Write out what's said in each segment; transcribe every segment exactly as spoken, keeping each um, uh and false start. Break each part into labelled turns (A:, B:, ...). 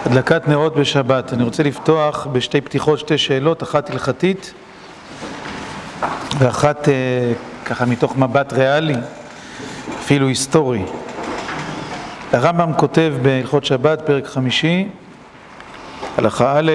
A: הדלקת נרות בשבת. אני רוצה לפתוח בשתי פתיחות, שתי שאלות, אחת הלכתית ואחת ככה מתוך מבט ריאלי, אפילו היסטורי. הרמב"ם כותב בהלכות שבת, פרק חמישי, הלכה א',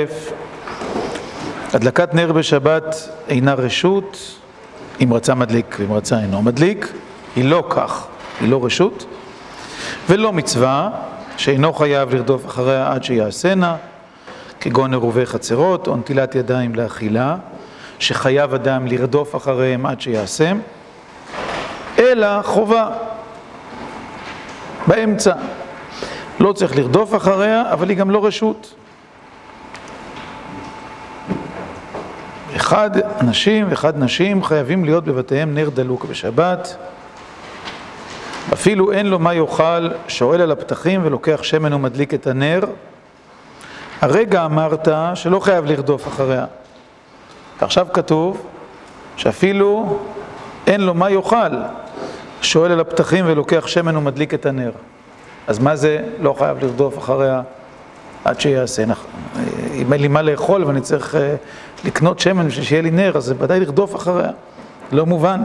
A: הדלקת נר בשבת אינה רשות, אם רצה מדליק ואם רצה אינו מדליק, היא לא כך, היא לא רשות, ולא מצווה, שאינו חייב לרדוף אחריה עד שיעשנה, כגון עירובי חצרות או נטילת ידיים לאכילה, שחייב אדם לרדוף אחריהם עד שיעשם, אלא חובה, באמצע. לא צריך לרדוף אחריה, אבל היא גם לא רשות. אחד אנשים ואחד נשים חייבים להיות בבתיהם נר דלוק בשבת, אפילו אין לו מה יאכל, שואל על הפתחים ולוקח שמן ומדליק את הנר. הרגע אמרת שלא חייב לרדוף אחריה. עכשיו כתוב שאפילו אין לו מה יאכל, שואל על הפתחים ולוקח שמן ומדליק את הנר. אז מה זה לא חייב לרדוף אחריה עד שיעשה? אם אין לי מה לאכול ואני צריך לקנות שמן בשביל שיהיה לי נר, אז זה ודאי לרדוף אחריה. לא מובן.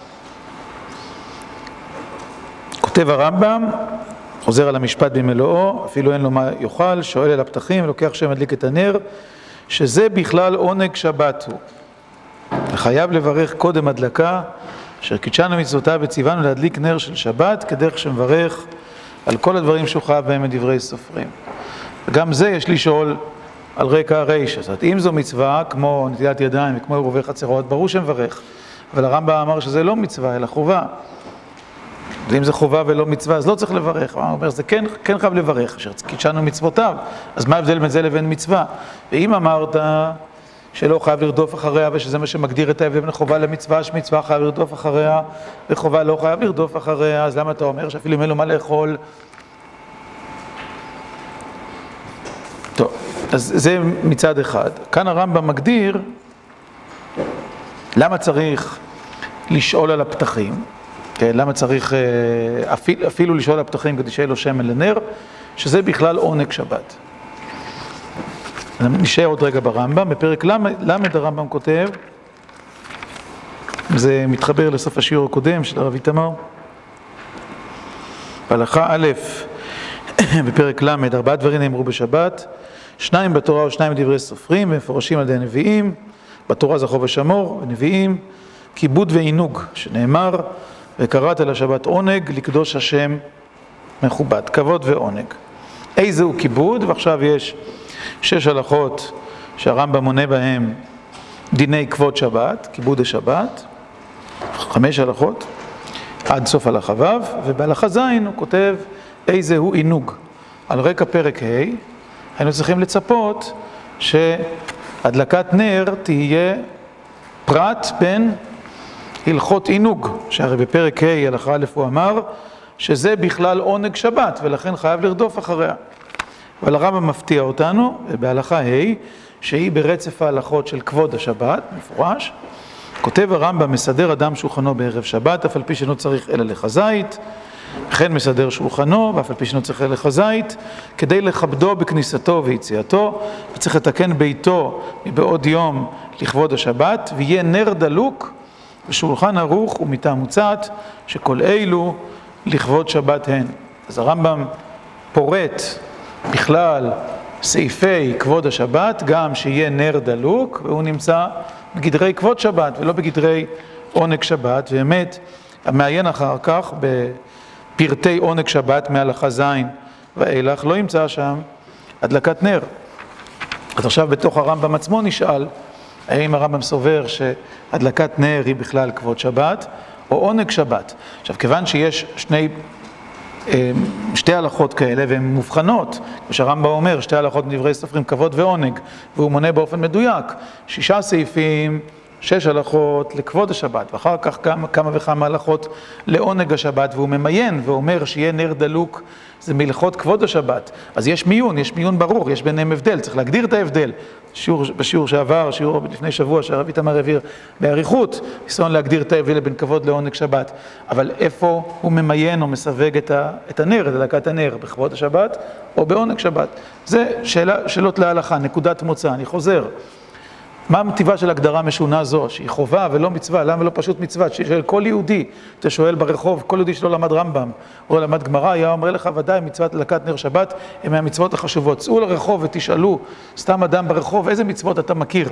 A: כותב הרמב"ם, חוזר על המשפט במלואו, אפילו אין לו מה יאכל, שואל על הפתחים ולוקח שמן ומדליק את הנר, שזה בכלל עונג שבת הוא. חייב לברך קודם הדלקה, אשר קידשנו מצוותיו וציוונו להדליק נר של שבת, כדרך שמברך על כל הדברים שהוא חייב בהם מדברי סופרים. וגם זה יש לשאול על רקע הרישא. זאת אומרת, אם זו מצווה, כמו נטילת ידיים וכמו עירובי חצרות, ברור שמברך. אבל הרמב"ם אמר שזה לא מצווה, אלא חובה. ואם זה חובה ולא מצווה, אז לא צריך לברך. הוא אומר, זה כן, כן חייב לברך, אשר קידשנו מצוותיו. אז מה ההבדל בין זה לבין מצווה? ואם אמרת שלא חייב לרדוף אחריה, ושזה מה שמגדיר את ההבדל בין חובה למצווה, שמצווה חייב לרדוף אחריה, וחובה לא חייב לרדוף אחריה, אז למה אתה אומר שאפילו אם אין לו מה לאכול? טוב, אז זה מצד אחד. כאן הרמב"ם מגדיר למה צריך לשאול על הפתחים, למה צריך אפילו, אפילו לשאול על הפתחים כדי שיהיה לו שמן לנר, שזה בכלל עונג שבת. נשאר עוד רגע ברמב"ם, בפרק למד הרמב"ם כותב, זה מתחבר לסוף השיעור הקודם של הרב איתמר, בהלכה א', בפרק למד, ארבעה דברים נאמרו בשבת, שניים בתורה ושניים בדברי סופרים, ומפורשים על ידי הנביאים, בתורה זכור ושמור, ונביאים, כיבוד ועינוג, שנאמר, וקראת לשבת עונג, לקדוש השם מכובד, כבוד ועונג. איזהו כיבוד? ועכשיו יש שש הלכות שהרמב"ם מונה בהם דיני כבוד שבת, כיבוד השבת, חמש הלכות, עד סוף הלכה ו', ובהלכה ז' הוא כותב איזהו עינוג. על רקע פרק ה' היינו צריכים לצפות שהדלקת נר תהיה פרט בין הלכות עינוג, שהרי בפרק ה' הלכה א' הוא אמר שזה בכלל עונג שבת ולכן חייב לרדוף אחריה. אבל הרמב"ם מפתיע אותנו, בהלכה ה' שהיא ברצף ההלכות של כבוד השבת, מפורש, כותב הרמב"ם, מסדר אדם שולחנו בערב שבת, אף על פי שאינו צריך אלא לחזית, וכן מסדר שולחנו, ואף על פי שאינו צריך אלא לחזית, כדי לכבדו בכניסתו ויציאתו, וצריך לתקן ביתו מבעוד יום לכבוד השבת, ויהיה נר דלוק, ושולחן ערוך ומיטה מוצעת, שכל אלו לכבוד שבת הן. אז הרמב"ם פורט בכלל סעיפי כבוד השבת, גם שיהיה נר דלוק, והוא נמצא בגדרי כבוד שבת ולא בגדרי עונג שבת, ובאמת המעיין אחר כך בפרטי עונג שבת מהלכה ז' ואילך לא ימצא שם הדלקת נר. אז עכשיו בתוך הרמב"ם עצמו נשאל, האם הרמב"ם סובר שהדלקת נר היא בכלל כבוד שבת או עונג שבת? עכשיו כיוון שיש שני שתי הלכות כאלה והן מובחנות, כמו שהרמב"ם אומר, שתי הלכות מדברי סופרים, כבוד ועונג, והוא מונה באופן מדויק שישה סעיפים שש הלכות לכבוד השבת, ואחר כך כמה, כמה וכמה הלכות לעונג השבת, והוא ממיין ואומר שיהיה נר דלוק, זה מלכות כבוד השבת. אז יש מיון, יש מיון ברור, יש ביניהם הבדל, צריך להגדיר את ההבדל. שיעור, בשיעור שעבר, שיעור לפני שבוע שהרב איתמר העביר באריכות, ניסיון להגדיר את ההבדל בין כבוד לעונג שבת. אבל איפה הוא ממיין או מסווג את, ה, את הנר, את הדלקת הנר, בכבוד השבת או בעונג שבת? זה שאלה, שאלות להלכה, נקודת מוצא, אני חוזר. מה המטיבה של הגדרה משונה זו, שהיא חובה ולא מצווה? למה לא פשוט מצווה? של כל יהודי, אתה שואל ברחוב, כל יהודי שלא למד רמב"ם או למד גמרא, היה אומר לך ודאי מצוות הדלקת נר שבת הם מהמצוות החשובות. צאו לרחוב ותשאלו סתם אדם ברחוב, איזה מצוות אתה מכיר?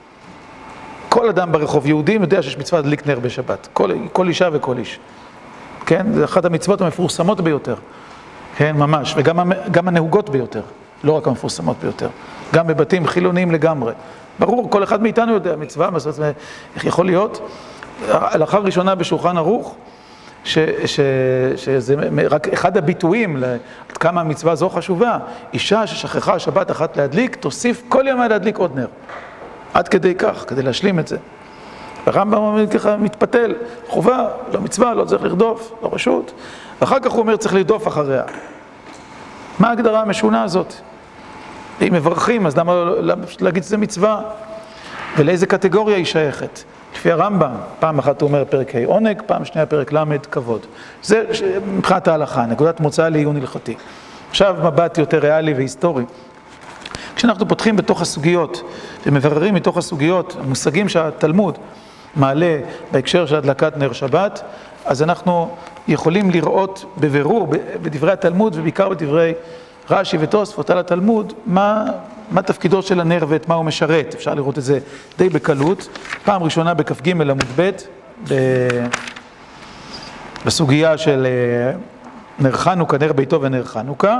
A: כל אדם ברחוב, יהודי, יודע שיש מצוות להדליק נר בשבת, כל, כל אישה וכל איש. כן? זה אחת המצוות המפורסמות ביותר. כן, ממש, וגם גם הנהוגות ביותר, לא רק המפורסמות ביותר. גם בבתים חילוניים לגמרי. ברור, כל אחד מאיתנו יודע, מצווה, איך יכול להיות? הלכה ראשונה בשולחן ערוך, ש, ש, שזה רק אחד הביטויים עד כמה המצווה זו חשובה, אישה ששכחה שבת אחת להדליק, תוסיף כל יום להדליק עוד נר. עד כדי כך, כדי להשלים את זה. הרמב"ם אומר ככה, מתפתל, חובה, לא מצווה, לא צריך לרדוף, לא רשות. ואחר כך הוא אומר, צריך לרדוף אחריה. מה ההגדרה המשונה הזאת? אם מברכים, אז למה להגיד שזה מצווה? ולאיזה קטגוריה היא שייכת? לפי הרמב"ם, פעם אחת הוא אומר פרק ה' עונג, פעם שנייה פרק ל' כבוד. זה מבחינת ההלכה, נקודת מוצא לעיון הלכתי. עכשיו מבט יותר ריאלי והיסטורי. כשאנחנו פותחים בתוך הסוגיות ומבררים מתוך הסוגיות, המושגים שהתלמוד מעלה בהקשר של הדלקת נר שבת, אז אנחנו יכולים לראות בבירור בדברי התלמוד ובעיקר בדברי רש"י ותוספות על התלמוד, מה, מה תפקידו של הנר ואת מה הוא משרת. אפשר לראות את זה די בקלות. פעם ראשונה בכ"ג עמוד ב' בסוגיה של נר חנוכה, נר ביתו ונר חנוכה,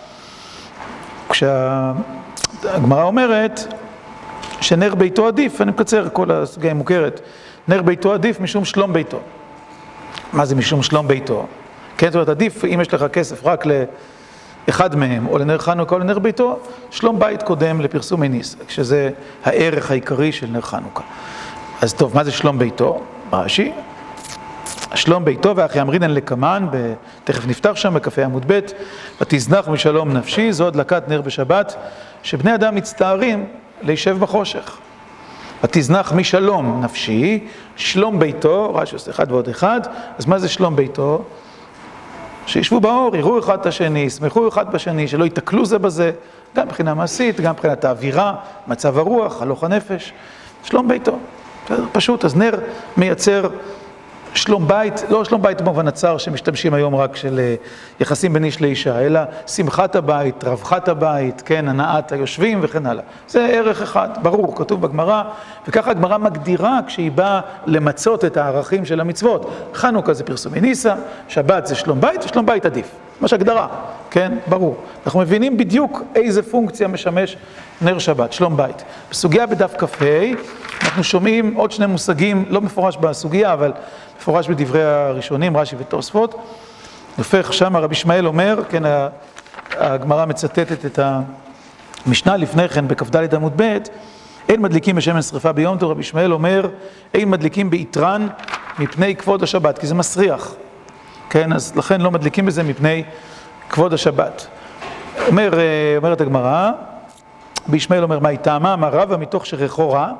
A: כשהגמרא אומרת שנר ביתו עדיף, אני מקצר, כל הסוגיה מוכרת, נר ביתו עדיף משום שלום ביתו. מה זה משום שלום ביתו? כן, זאת אומרת, עדיף אם יש לך כסף רק ל... אחד מהם, או לנר חנוכה או לנר ביתו, שלום בית קודם לפרסום הניס, שזה הערך העיקרי של נר חנוכה. אז טוב, מה זה שלום ביתו? רש"י. שלום ביתו ואחי אמרינן לקמן, תכף נפתח שם בקפה עמוד ב', ותזנח משלום נפשי, זו הדלקת נר בשבת, שבני אדם מצטערים להישב בחושך. ותזנח משלום נפשי, שלום ביתו, רש"י עושה אחד ועוד אחד, אז מה זה שלום ביתו? שישבו באור, יראו אחד את השני, ישמחו אחד בשני, שלא יתקלו זה בזה, גם מבחינה מעשית, גם מבחינת האווירה, מצב הרוח, הלוך הנפש, שלום ביתו. פשוט, אז נר מייצר שלום בית, לא שלום בית במובן הצר שמשתמשים היום רק של יחסים בין איש לאישה, אלא שמחת הבית, רווחת הבית, כן, הנעת היושבים וכן הלאה. זה ערך אחד, ברור, כתוב בגמרא, וככה הגמרא מגדירה כשהיא באה למצות את הערכים של המצוות. חנוכה זה פרסומי ניסה, שבת זה שלום בית, ושלום בית עדיף. ממש הגדרה, כן, ברור. אנחנו מבינים בדיוק איזה פונקציה משמש נר שבת, שלום בית. בסוגיה בדף כ"ה, אנחנו שומעים עוד שני מושגים, לא מפורש בסוגיה, אבל מפורש בדברי הראשונים, רש"י ותוספות. הופך שם רבי ישמעאל אומר, כן, הגמרא מצטטת את המשנה לפני כן בכ"ד עמוד ב', אין מדליקים בשמן שריפה ביום טוב, רבי ישמעאל אומר, אין מדליקים ביתרן מפני כבוד השבת, כי זה מסריח. כן, אז לכן לא מדליקים בזה מפני כבוד השבת. אומר, אומרת הגמרא, רבי ישמעאל אומר, מה היא טעמה? אמר רבא מתוך שריחו רע,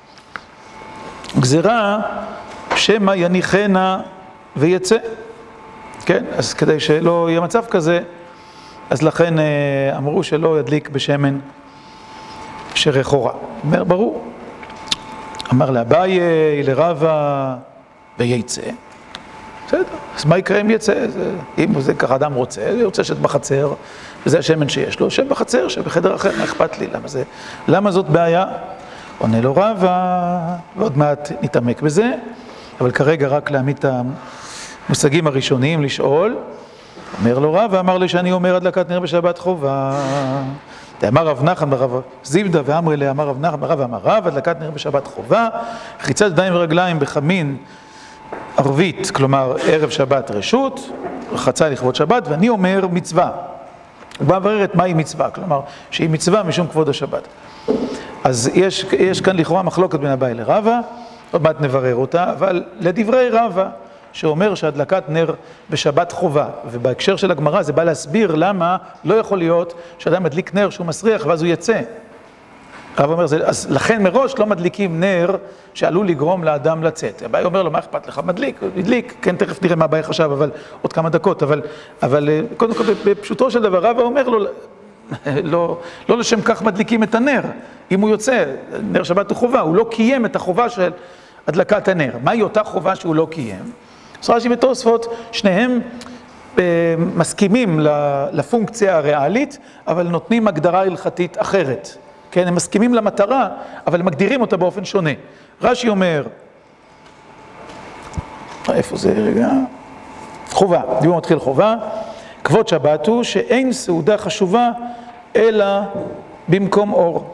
A: גזירה שמא יניחנה ויצא. כן, אז כדי שלא יהיה מצב כזה, אז לכן אמרו שלא ידליק בשמן שריחו רע. אומר, ברור. אמר לאביי, לרבא, ויצא. בסדר, אז מה יקרה אם יצא? אם זה ככה אדם רוצה, הוא רוצה שאת בחצר, וזה השמן שיש לו, שב בחצר, שבחדר אחר, מה אכפת לי? למה זה? למה זאת בעיה? עונה לו רבא, ועוד מעט נתעמק בזה, אבל כרגע רק להעמיד את המושגים הראשוניים לשאול. אומר לו רבא, אמר לי שאני אומר הדלקת נר בשבת חובה. אמר רב נחמן ברב זיבדה ואמרי לה, אמר רב נחמן ברב אמר רב, הדלקת נר בשבת חובה, חיצת ידיים ורגליים בחמין ערבית, כלומר ערב שבת רשות, רחצה לכבוד שבת, ואני אומר מצווה. הוא בא לברר מהי מצווה, כלומר שהיא מצווה משום כבוד השבת. אז יש, יש כאן לכאורה מחלוקת בין אביי לרבא, עוד מעט נברר אותה, אבל לדברי רבא, שאומר שהדלקת נר בשבת חובה, ובהקשר של הגמרא זה בא להסביר למה לא יכול להיות שאדם מדליק נר שהוא מסריח ואז הוא יצא. רבא אומר, אז לכן מראש לא מדליקים נר שעלול לגרום לאדם לצאת. הבאי אומר לו, מה אכפת לך? מדליק, מדליק, כן, תכף נראה מה הבאי חשב, אבל עוד כמה דקות, אבל, אבל קודם כל, בפשוטו של דבר, רבא אומר לו, לא, לא לשם כך מדליקים את הנר. אם הוא יוצא, נר שבת הוא חובה, הוא לא קיים את החובה של הדלקת הנר. מהי אותה חובה שהוא לא קיים? אז רש"י ותוספות, שניהם מסכימים לפונקציה הריאלית, אבל נותנים הגדרה הלכתית אחרת. כן, הם מסכימים למטרה, אבל מגדירים אותה באופן שונה. רש"י אומר, איפה זה רגע? חובה, דיבור מתחיל חובה. כבוד שבת הוא שאין סעודה חשובה אלא במקום אור.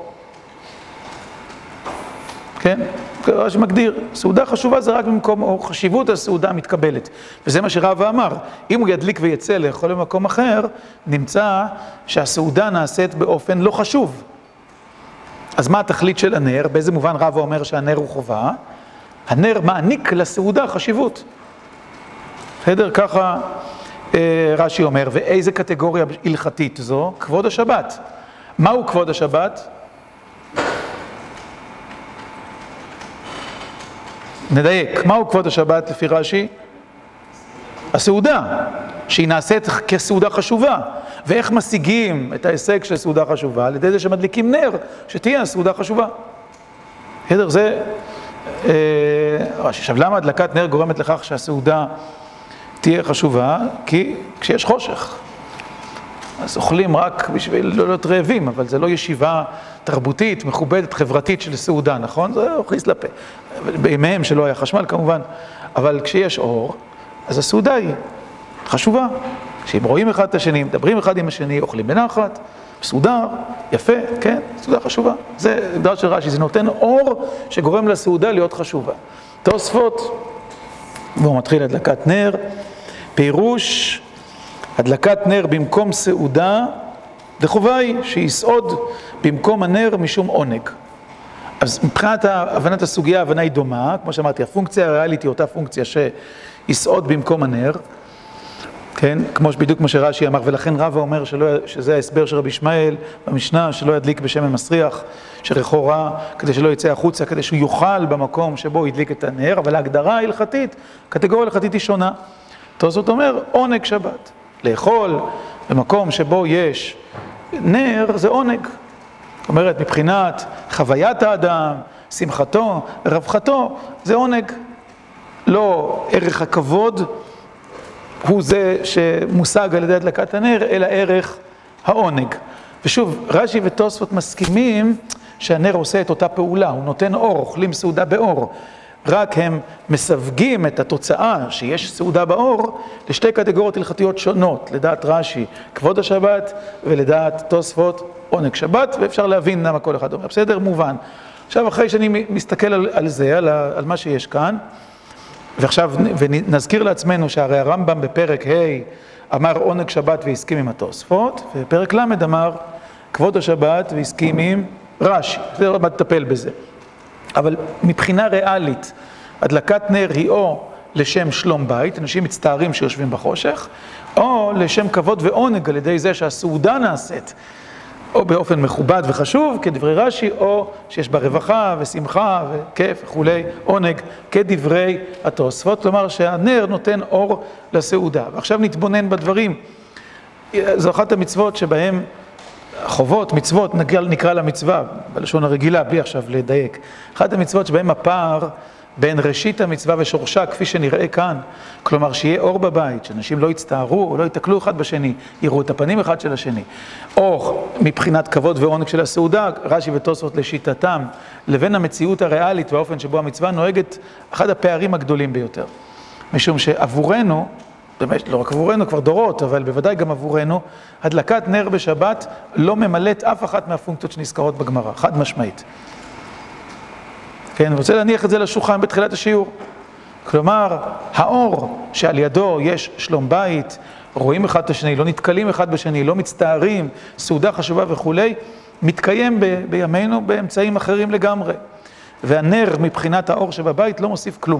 A: כן? רש"י מגדיר, סעודה חשובה זה רק במקום אור, חשיבות הסעודה מתקבלת. וזה מה שרבא אמר, אם הוא ידליק ויצא לאכול במקום אחר, נמצא שהסעודה נעשית באופן לא חשוב. אז מה התכלית של הנר? באיזה מובן רבא אומר שהנר הוא חובה? הנר מעניק לסעודה חשיבות. בסדר? ככה רש"י אומר, ואיזה קטגוריה הלכתית זו? כבוד השבת. מהו כבוד השבת? נדייק, מהו כבוד השבת לפי רש"י? הסעודה, שהיא נעשית כסעודה חשובה. ואיך משיגים את ההישג של סעודה חשובה? על ידי זה שמדליקים נר, שתהיה הסעודה חשובה. בסדר, זה... עכשיו, למה הדלקת נר גורמת לכך שהסעודה תהיה חשובה? כי כשיש חושך. אז אוכלים רק בשביל לא להיות רעבים, אבל זה לא ישיבה תרבותית, מכובדת, חברתית של סעודה, נכון? זה אוכליס לפה. בימיהם שלא היה חשמל כמובן, אבל כשיש אור, אז הסעודה היא חשובה. כשהם רואים אחד את השני, מדברים אחד עם השני, אוכלים בנחת, סעודה, יפה, כן? סעודה חשובה. זה הגדרה של רש"י, זה נותן אור שגורם לסעודה להיות חשובה. תוספות, והוא מתחיל הדלקת נר, פירוש, הדלקת נר במקום סעודה, דחובה היא שיסעוד במקום הנר משום עונג. אז מבחינת הבנת הסוגיה, ההבנה היא דומה, כמו שאמרתי, הפונקציה הריאלית היא אותה פונקציה שיסעוד במקום הנר, כן? כמו בדיוק כמו שרש"י אמר, ולכן רבא אומר שלא, שזה ההסבר של רבי ישמעאל במשנה, שלא ידליק בשמן מסריח, שריחו רע, כדי שלא יצא החוצה, כדי שהוא יאכל במקום שבו ידליק את הנר, אבל ההגדרה ההלכתית, הקטגוריה ההלכתית היא שונה. תוספות אומר, עונג שבת. לאכול במקום שבו יש נר, זה עונג. זאת אומרת, מבחינת חוויית האדם, שמחתו, רווחתו, זה עונג. לא ערך הכבוד הוא זה שמושג על ידי הדלקת הנר, אלא ערך העונג. ושוב, רש"י ותוספות מסכימים שהנר עושה את אותה פעולה, הוא נותן אור, אוכלים סעודה באור. רק הם מסווגים את התוצאה שיש סעודה באור לשתי קטגוריות הלכתיות שונות, לדעת רש"י, כבוד השבת, ולדעת תוספות, עונג שבת, ואפשר להבין למה כל אחד אומר. בסדר? מובן. עכשיו, אחרי שאני מסתכל על, על זה, על, ה, על מה שיש כאן, ועכשיו, ונזכיר לעצמנו שהרי הרמב"ם בפרק ה' אמר עונג שבת והסכים עם התוספות, ופרק ל' אמר כבוד השבת והסכים עם רש"י. זה עוד מעט לטפל בזה. אבל מבחינה ריאלית, הדלקת נר היא או לשם שלום בית, אנשים מצטערים שיושבים בחושך, או לשם כבוד ועונג על ידי זה שהסעודה נעשית, או באופן מכובד וחשוב, כדברי רש"י, או שיש בה רווחה ושמחה וכיף וכולי, עונג, כדברי התוספות, כלומר שהנר נותן אור לסעודה. ועכשיו נתבונן בדברים. זו אחת המצוות שבהם חובות, מצוות, נקרא למצווה, בלשון הרגילה, בלי עכשיו לדייק. אחת המצוות שבהם הפער בין ראשית המצווה ושורשה, כפי שנראה כאן, כלומר שיהיה אור בבית, שאנשים לא יצטערו או לא יתקלו אחד בשני, יראו את הפנים אחד של השני, או מבחינת כבוד ועונג של הסעודה, רש"י ותוספות לשיטתם, לבין המציאות הריאלית והאופן שבו המצווה נוהגת, אחד הפערים הגדולים ביותר. משום שעבורנו, באמת, לא רק עבורנו, כבר דורות, אבל בוודאי גם עבורנו, הדלקת נר בשבת לא ממלאת אף אחת מהפונקציות שנזכרות בגמרא, חד משמעית. כן, אני רוצה להניח את זה לשולחן בתחילת השיעור. כלומר, האור שעל ידו יש שלום בית, רואים אחד את השני, לא נתקלים אחד בשני, לא מצטערים, סעודה חשובה וכולי, מתקיים ב- בימינו באמצעים אחרים לגמרי. והנר מבחינת האור שבבית לא מוסיף כלום.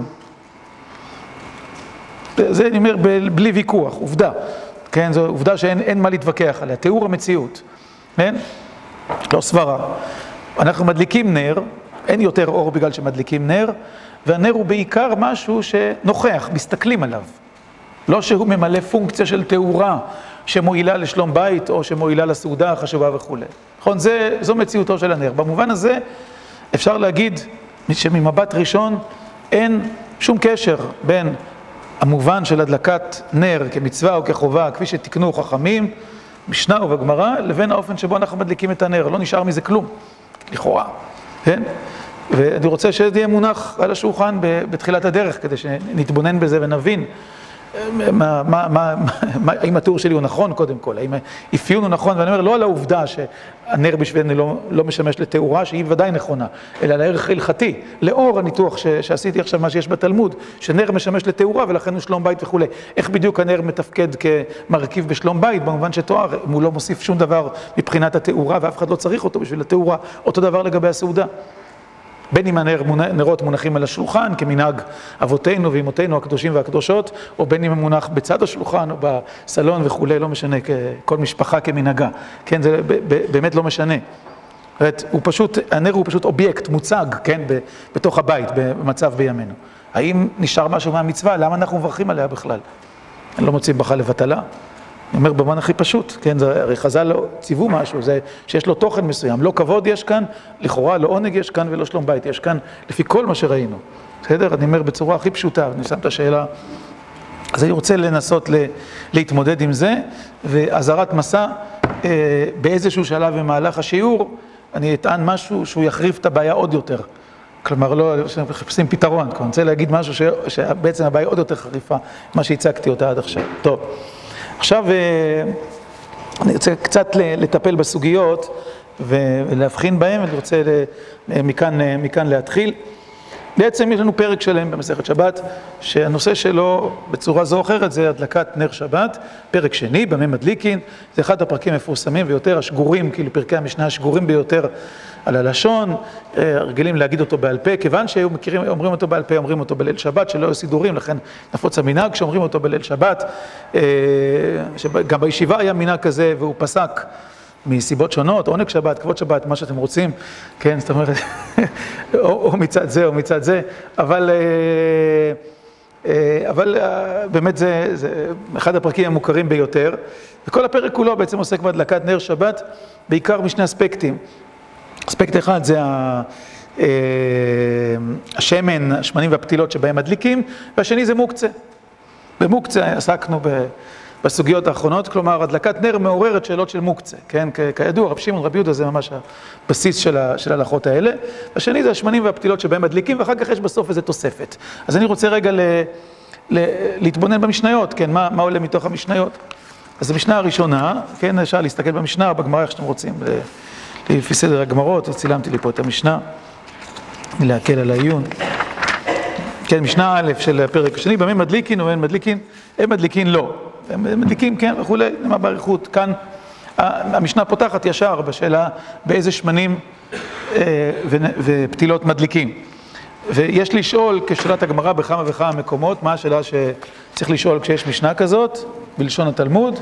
A: זה אני אומר בלי ויכוח, עובדה. כן, זו עובדה שאין מה להתווכח עליה, תיאור המציאות. כן? לא סברה. אנחנו מדליקים נר, אין יותר אור בגלל שמדליקים נר, והנר הוא בעיקר משהו שנוכח, מסתכלים עליו. לא שהוא ממלא פונקציה של תאורה שמועילה לשלום בית או שמועילה לסעודה החשובה וכו'. נכון? זה, זו מציאותו של הנר. במובן הזה אפשר להגיד שממבט ראשון אין שום קשר בין המובן של הדלקת נר כמצווה או כחובה, כפי שתקנו חכמים, משנה ובגמרא, לבין האופן שבו אנחנו מדליקים את הנר. לא נשאר מזה כלום, לכאורה. כן? ואני רוצה שזה יהיה מונח על השולחן בתחילת הדרך, כדי שנתבונן בזה ונבין מה, מה, מה, מה, האם התיאור שלי הוא נכון קודם כל, האם האפיון הוא נכון, ואני אומר לא על העובדה שהנר בשבילנו לא, לא משמש לתאורה, שהיא ודאי נכונה, אלא על הערך הלכתי, לאור הניתוח ש, שעשיתי עכשיו מה שיש בתלמוד, שנר משמש לתאורה ולכן הוא שלום בית וכו'. איך בדיוק הנר מתפקד כמרכיב בשלום בית, במובן שתואר, אם הוא לא מוסיף שום דבר מבחינת התאורה, ואף אחד לא צריך אותו בשביל התאורה, אותו דבר לגבי הסעודה. בין אם הנר, נרות מונחים על השולחן, כמנהג אבותינו ואמותינו הקדושים והקדושות, או בין אם הם מונח בצד השולחן או בסלון וכו', לא משנה, כל משפחה כמנהגה. כן, זה באמת לא משנה. הוא פשוט, הנר הוא פשוט אובייקט, מוצג, כן, בתוך הבית, במצב בימינו. האם נשאר משהו מהמצווה? למה אנחנו מברכים עליה בכלל? לא מוצאים ברכה לבטלה. אני אומר במובן הכי פשוט, כן, זה, הרי חז"ל לא ציוו משהו, זה שיש לו תוכן מסוים, לא כבוד יש כאן, לכאורה לא עונג יש כאן ולא שלום בית יש כאן, לפי כל מה שראינו. בסדר? אני אומר בצורה הכי פשוטה, אני שם את השאלה. אז אני רוצה לנסות ל, להתמודד עם זה, ואזהרת מסע, אה, באיזשהו שלב במהלך השיעור, אני אטען משהו שהוא יחריף את הבעיה עוד יותר. כלומר, לא, מחפשים פתרון, אני רוצה להגיד משהו ש, שבעצם הבעיה עוד יותר חריפה, מה שהצגתי אותה עד עכשיו. טוב. עכשיו אני רוצה קצת לטפל בסוגיות ולהבחין בהן, אני רוצה מכאן, מכאן להתחיל. בעצם יש לנו פרק שלם במסכת שבת, שהנושא שלו בצורה זו או אחרת זה הדלקת נר שבת, פרק שני, במה מדליקין, זה אחד הפרקים המפורסמים ויותר, השגורים, כאילו פרקי המשנה השגורים ביותר על הלשון, רגילים להגיד אותו בעל פה, כיוון שהיו מכירים, אומרים אותו בעל פה, אומרים אותו בליל שבת, שלא היו סידורים, לכן נפוץ המנהג שאומרים אותו בליל שבת, גם בישיבה היה מנהג כזה והוא פסק מסיבות שונות, עונג שבת, כבוד שבת, מה שאתם רוצים, כן, זאת אומרת, או, או מצד זה או מצד זה, אבל, אבל באמת זה, זה אחד הפרקים המוכרים ביותר, וכל הפרק כולו בעצם עוסק בהדלקת נר שבת, בעיקר משני אספקטים. אספקט אחד זה השמן, השמנים והפתילות שבהם מדליקים, והשני זה מוקצה. במוקצה עסקנו בסוגיות האחרונות, כלומר, הדלקת נר מעוררת שאלות של מוקצה, כן? כידוע, רב שמעון, רבי יהודה זה ממש הבסיס של ההלכות האלה. השני זה השמנים והפתילות שבהם מדליקים, ואחר כך יש בסוף איזו תוספת. אז אני רוצה רגע להתבונן במשניות, כן? מה, מה עולה מתוך המשניות? אז המשנה הראשונה, כן? אפשר להסתכל במשנה, בגמרא, איך שאתם רוצים. לפי סדר הגמרות, צילמתי לי פה את המשנה, להקל על העיון. כן, משנה א' של הפרק השני, במה מדליקין או אין מדליקין? הם מדליקין לא. הם מדליקים, כן, וכולי, למה בעריכות. כאן המשנה פותחת ישר בשאלה באיזה שמנים ופתילות מדליקים. ויש לשאול, כשאלת הגמרא בכמה וכמה מקומות, מה השאלה שצריך לשאול כשיש משנה כזאת, בלשון התלמוד?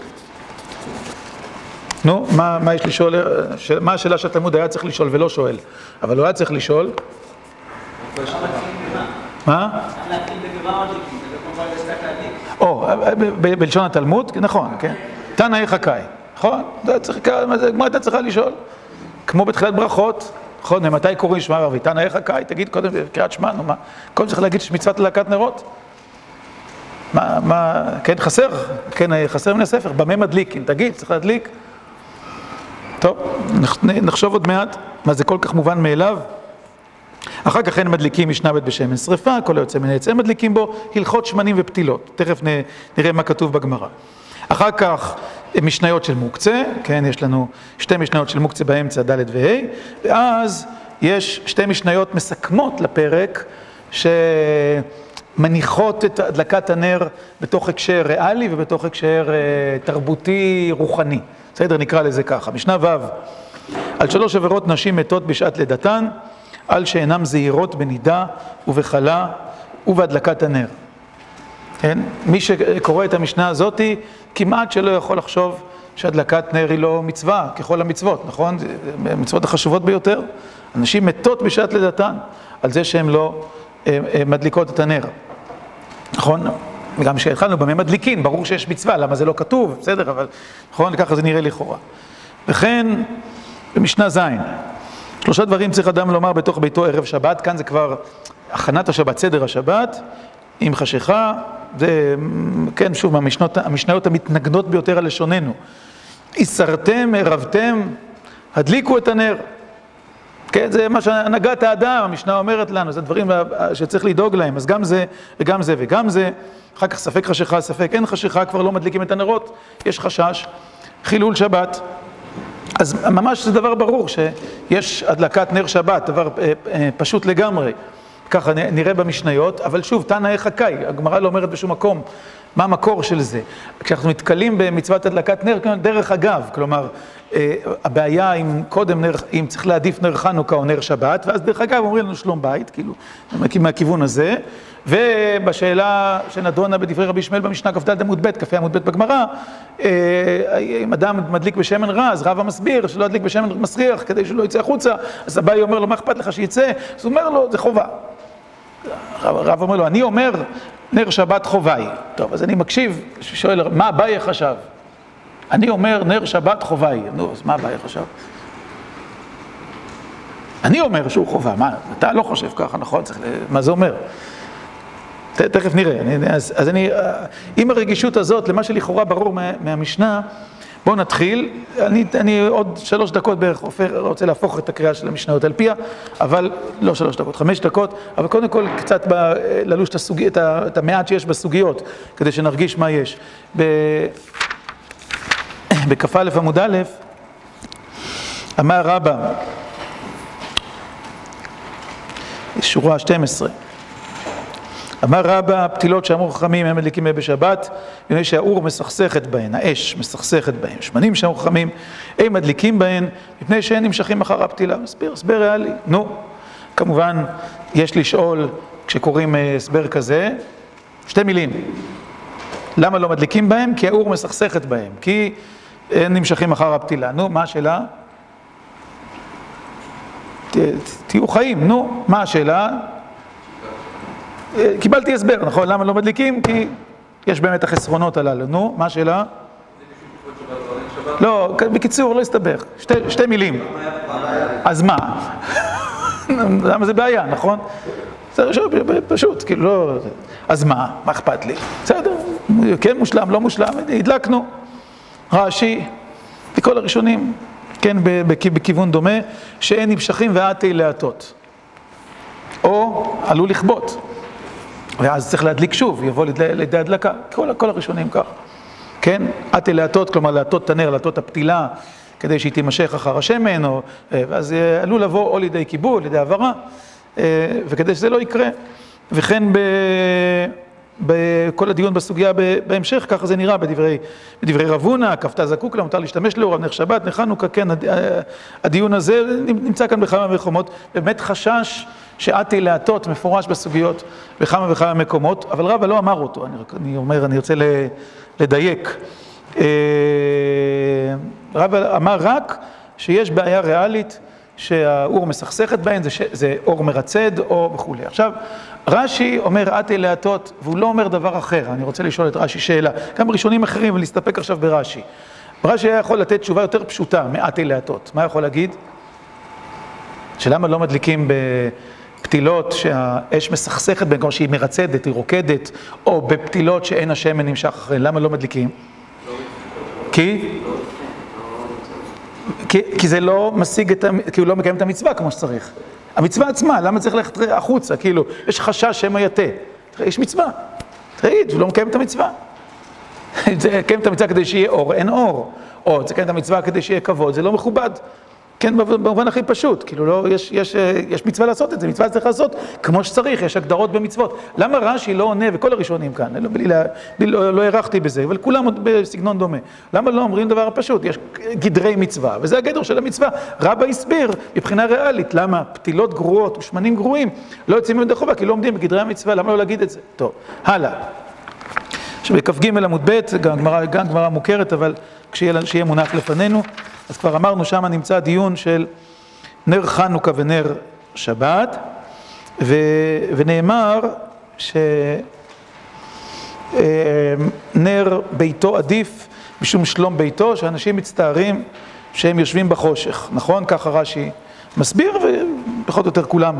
A: נו, מה, מה יש לשאול, מה השאלה שהתלמוד היה צריך לשאול ולא שואל, אבל הוא היה צריך לשאול. מה? או, בלשון התלמוד, נכון, כן. תנא איך הקאי, נכון? מה אתה צריכה לשאול? כמו בתחילת ברכות, נכון? ממתי קוראים שמע ערבית? תנא איך הקאי, תגיד קודם קריאת שמע, נו מה? קודם צריך להגיד שמצוות הדלקת נרות. מה, מה, כן, חסר, כן, חסר מן הספר, במה מדליקין, תגיד, צריך להדליק. טוב, נחשוב עוד מעט, מה זה כל כך מובן מאליו. אחר כך הם מדליקים משנה ב' בשמן שריפה, כל היוצא מן העץ, הם מדליקים בו הלכות שמנים ופתילות. תכף נראה מה כתוב בגמרא. אחר כך משניות של מוקצה, כן, יש לנו שתי משניות של מוקצה באמצע, ד' וה', ואז יש שתי משניות מסכמות לפרק, שמניחות את הדלקת הנר בתוך הקשר ריאלי ובתוך הקשר תרבותי רוחני. בסדר, נקרא לזה ככה. משנה ו' על שלוש עבירות נשים מתות בשעת לידתן, על שאינם זהירות בנידה ובחלה ובהדלקת הנר. כן? מי שקורא את המשנה הזאת כמעט שלא יכול לחשוב שהדלקת נר היא לא מצווה, ככל המצוות, נכון? המצוות החשובות ביותר. אנשים מתות בשעת לידתן על זה שהן לא מדליקות את הנר. נכון? וגם כשהתחלנו במה מדליקין, ברור שיש מצווה, למה זה לא כתוב, בסדר, אבל נכון, ככה זה נראה לכאורה. וכן, במשנה זין, שלושה דברים צריך אדם לומר בתוך ביתו ערב שבת, כאן זה כבר הכנת השבת, סדר השבת, עם חשיכה, זה, כן, שוב, המשנות, המשניות המתנגנות ביותר על לשוננו. איסרתם, ערבתם, הדליקו את הנר. כן, זה מה שהנהגת האדם, המשנה אומרת לנו, זה דברים שצריך לדאוג להם, אז גם זה, וגם זה, וגם זה. אחר כך ספק חשיכה, ספק אין חשיכה, כבר לא מדליקים את הנרות, יש חשש, חילול שבת. אז ממש זה דבר ברור שיש הדלקת נר שבת, דבר פשוט לגמרי. ככה נראה במשניות, אבל שוב, תנא חכאי, הגמרא לא אומרת בשום מקום מה המקור של זה. כשאנחנו מתקלים במצוות הדלקת נר, דרך אגב, כלומר, הבעיה אם קודם נר, אם צריך להעדיף נר חנוכה או נר שבת, ואז דרך אגב אומרים לנו שלום בית, כאילו, מהכיוון הזה, ובשאלה שנדונה בדברי רבי ישמעאל במשנה כ"ד עמוד ב', כ"ה עמוד ב' בגמרא, אם אדם מדליק בשמן רז, רבא מסביר שלא ידליק בשמן מסריח כדי שלא יצא החוצה, אז אביי אומר לו, מה אכפת לך שיצא? אז הוא אומר לו, זה חובה. רב אומר לו, אני אומר, נר שבת חובה היא. טוב, אז אני מקשיב, שואל, מה אביי חשב? אני אומר, נר שבת חובה היא. נו, אז מה אביי חשב? אני אומר שהוא חובה, מה? אתה לא חושב ככה, נכון? צריך, מה זה אומר? ת, תכף נראה. אני, אז, אז אני, עם הרגישות הזאת, למה שלכאורה ברור מה, מהמשנה, בואו נתחיל. אני, אני עוד שלוש דקות בערך רוצה להפוך את הקריאה של המשניות על פיה, אבל לא שלוש דקות, חמש דקות, אבל קודם כל קצת ב, ללוש את, הסוג, את, ה, את המעט שיש בסוגיות, כדי שנרגיש מה יש. ב, בכ"א עמוד א', אמר רבא, שורה שתים עשרה, אמר רבא, פתילות שאמרו חכמים הם מדליקים בשבת, מפני שהאור מסכסכת בהן, האש מסכסכת בהן, שמנים שאמרו חכמים הם מדליקים בהן, מפני שהן נמשכים אחר הפתילה. הסבר, הסבר ריאלי. נו, כמובן יש לשאול כשקוראים הסבר כזה, שתי מילים. למה לא מדליקים בהם? כי האור מסכסכת בהם, כי הם נמשכים אחר הפתילה. נו, מה השאלה? ת, תהיו חיים, נו, מה השאלה? קיבלתי הסבר, נכון? למה לא מדליקים? כי יש באמת החסרונות הללו. נו, מה השאלה? לא, בקיצור, לא הסתבך. שתי, שתי מילים. אז מה? למה זה בעיה, נכון? זה פשוט, כאילו לא... אז מה? מה אכפת לי? בסדר, כן מושלם, לא מושלם, הדלקנו. רש"י, בכל הראשונים, כן, בכיוון דומה, שאין נמשכים ועתי להטות. או עלול לכבות. ואז צריך להדליק שוב, יבוא לידי הדלקה, כל, כל הראשונים כך. כן? עתי להטות, כלומר להטות את הנר, להטות הפתילה, כדי שהיא תימשך אחר השמן, או, ואז עלול לבוא או לידי קיבול, לידי עברה, וכדי שזה לא יקרה. וכן ב... בכל הדיון בסוגיה בהמשך, ככה זה נראה בדברי, בדברי רב הונא, כפתה זקוק לה, מותר להשתמש לאור, נר שבת, נר חנוכה, כן, הדיון הזה נמצא כאן בכמה מקומות, באמת חשש שעתי להטות מפורש בסוגיות בכמה וכמה מקומות, אבל רבא לא אמר אותו, אני, אני אומר, אני רוצה לדייק. רבא אמר רק שיש בעיה ריאלית, שהאור מסכסכת בהן, זה, זה אור מרצד או וכו'. עכשיו, רש"י אומר עתי להטות, והוא לא אומר דבר אחר. אני רוצה לשאול את רש"י שאלה. גם ראשונים אחרים, ולהסתפק עכשיו ברש"י. רש"י היה יכול לתת תשובה יותר פשוטה מעתי להטות. מה יכול להגיד? שלמה לא מדליקים בפתילות שהאש מסכסכת בהן, כמו שהיא מרצדת, היא רוקדת, או בפתילות שאין השמן נמשך אחריהן. למה לא מדליקים? כי? כי, כי זה לא משיג את, כי הוא לא מקיים את המצווה כמו שצריך. המצווה עצמה, למה צריך ללכת החוצה? כאילו, יש חשש שמא יתה. יש מצווה. תגיד, הוא לא מקיים את המצווה. זה מקיים את המצווה כדי שיהיה אור, אין אור. או זה מקיים את המצווה כדי שיהיה כבוד, זה לא מכובד. כן, במובן הכי פשוט, כאילו לא, יש, יש, יש מצווה לעשות את זה, מצווה צריך לעשות כמו שצריך, יש הגדרות במצוות. למה רש"י לא עונה, וכל הראשונים כאן, לא, בלי, בלי, לא, לא הרחתי בזה, אבל כולם בסגנון דומה. למה לא אומרים דבר פשוט? יש גדרי מצווה, וזה הגדר של המצווה. רבא הסביר מבחינה ריאלית, למה פתילות גרועות ושמנים גרועים לא יוצאים מידי חובה, כי לא עומדים בגדרי המצווה, למה לא להגיד את זה? טוב, הלאה. עכשיו, בכ"ג עמוד ב', גם גמרא, גם גמרא מוכרת, אבל כשיהיה מונח לפנינו, אז כבר אמרנו, שם נמצא דיון של נר חנוכה ונר שבת, ו, ונאמר שנר ביתו עדיף משום שלום ביתו, שאנשים מצטערים שהם יושבים בחושך, נכון? ככה רש"י מסביר, ובכל יותר כולם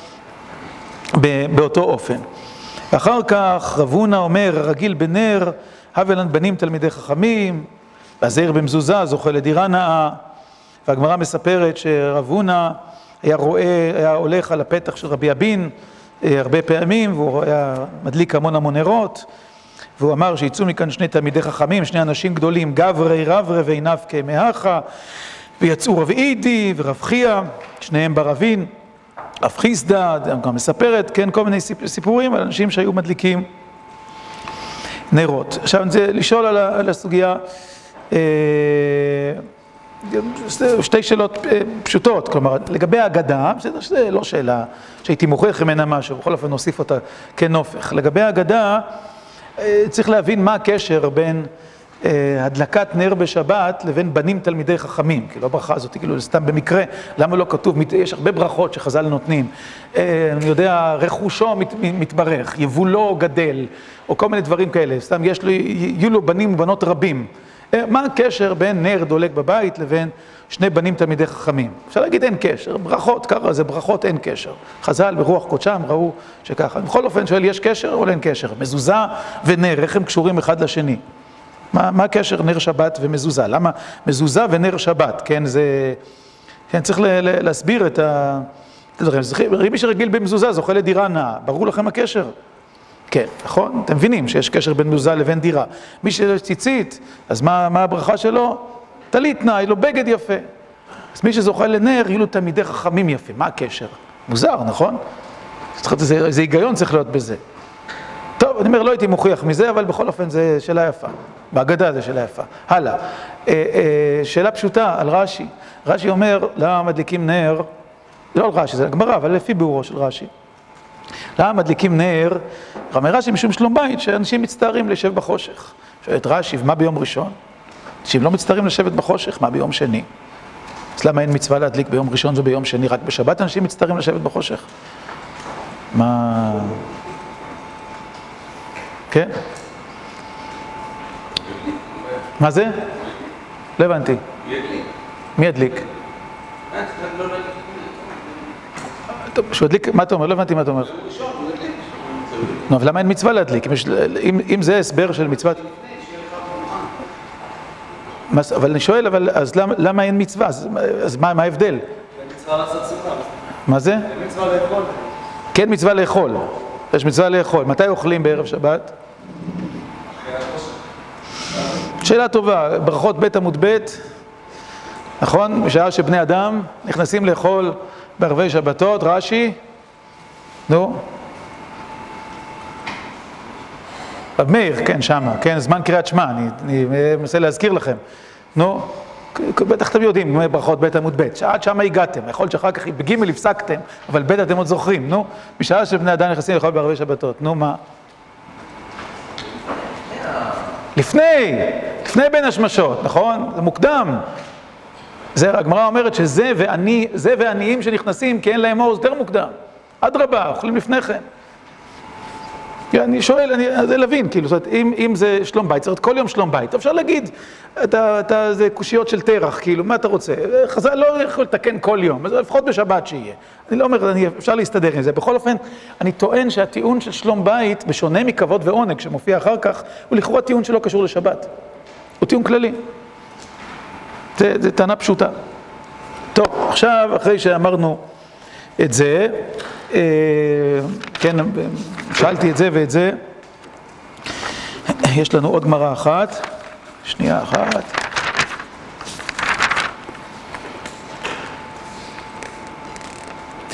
A: באותו אופן. אחר כך רב הונא אומר, הרגיל בנר, הבל בנים תלמידי חכמים, והזעיר במזוזה זוכה לדירה נאה, והגמרא מספרת שרב הונא היה רואה, היה הולך על הפתח של רבי אבין הרבה פעמים, והוא היה מדליק המון המון נרות, והוא אמר שיצאו מכאן שני תלמידי חכמים, שני אנשים גדולים, גברי רברי ועינפקי מהכה, ויצאו רב אידי ורב חייא, שניהם ברבין, רב חיסדא, גם מספרת, כן, כל מיני סיפורים על אנשים שהיו מדליקים נרות. עכשיו אני רוצה לשאול על הסוגיה, שתי שאלות פשוטות, כלומר, לגבי ההגדה, שזה לא שאלה שהייתי מוכרח ממנה משהו, בכל אופן נוסיף אותה כנופך. לגבי ההגדה, צריך להבין מה הקשר בין הדלקת נר בשבת לבין בנים תלמידי חכמים, כי לא ברכה הזאת, כאילו סתם במקרה, למה לא כתוב, יש הרבה ברכות שחז"ל נותנים, אני יודע, רכושו מת, מתברך, יבולו גדל, או כל מיני דברים כאלה, סתם יש לו, יהיו לו בנים ובנות רבים. מה הקשר בין נר דולק בבית לבין שני בנים תלמידי חכמים? אפשר להגיד אין קשר, ברכות, ככה זה ברכות אין קשר. חז"ל ברוח קודשם ראו שככה. בכל אופן שואל, יש קשר או אין קשר? מזוזה ונר, איך הם קשורים אחד לשני? מה, מה הקשר נר שבת ומזוזה? למה מזוזה ונר שבת? כן, זה... כן, צריך ל- ל- להסביר את ה... מי שרגיל במזוזה זוכה לדירה נאה, ברור לכם הקשר? כן, נכון? אתם מבינים שיש קשר בין מזוזה לבין דירה. מי שיש ציצית, אז מה, מה הברכה שלו? טלית נאה, יהיה לו בגד יפה. אז מי שזוכה לנר, יהיו לו תלמידי חכמים יפה. מה הקשר? מוזר, נכון? זה, זה היגיון צריך להיות בזה. טוב, אני אומר, לא הייתי מוכיח מזה, אבל בכל אופן זה שאלה יפה. בהגדה זה שאלה יפה. הלאה. שאלה פשוטה על רש"י. רש"י אומר, למה מדליקים נר? לא על רש"י, זה הגמרא, אבל לפי ביאורו של רש"י. למה מדליקים נר? אומר רש"י משום שלום בית, שאנשים מצטערים לשבת בחושך. שואלת רש"י, מה ביום ראשון? אנשים לא מצטערים לשבת בחושך, מה ביום שני? אז למה אין מצווה להדליק ביום ראשון וביום שני? רק בשבת אנשים מצטערים לשבת בחושך? מה... כן? מה זה? לא הבנתי. מי ידליק? טוב, שהוא ידליק, מה אתה אומר? לא הבנתי מה אתה אומר. נו, אבל למה אין מצווה להדליק? אם זה הסבר של מצוות... אבל אני שואל, אז למה אין מצווה? אז מה ההבדל? אין מצווה לעשות סוכה. מה זה? אין מצווה לאכול. כן, מצווה לאכול. יש מצווה לאכול. מתי אוכלים בערב שבת? שאלה טובה, ברכות ב' עמוד ב', נכון? בשעה שבני אדם נכנסים לאכול בערבי שבתות, רש"י, נו. רב מאיר, כן, שמה, כן, זמן קריאת שמע, אני, אני מנסה להזכיר לכם. נו, בטח אתם יודעים, ברכות ב' עמוד ב', שעד שמה הגעתם, יכול להיות שאחר כך בג' הפסקתם, אבל ב' אתם עוד זוכרים, נו, בשעה שבני אדם נכנסים לאכול בערבי שבתות, נו, מה? לפני, לפני בין השמשות, נכון? זה מוקדם. זה, הגמרא אומרת שזה ועני, זה ועניים שנכנסים, כי אין להם אור, זה יותר מוקדם. אדרבה, אוכלים לפני כן. אני שואל, אני, זה להבין, כאילו, זאת אומרת, אם, אם זה שלום בית, צריך כל יום שלום בית, אפשר להגיד, אתה, אתה, זה קושיות של תרח, כאילו, מה אתה רוצה? חז"ל לא יכול לתקן כל יום, אז לפחות בשבת שיהיה. אני לא אומר, אני, אפשר להסתדר עם זה. בכל אופן, אני טוען שהטיעון של שלום בית, בשונה מכבוד ועונג, שמופיע אחר כך, הוא לכאורה טיעון שלא קשור לשבת. הוא טיעון כללי. זה, זה טענה פשוטה. טוב, עכשיו, אחרי שאמרנו את זה, אה, כן, שאלתי את זה ואת זה, יש לנו עוד גמרא אחת, שנייה אחת.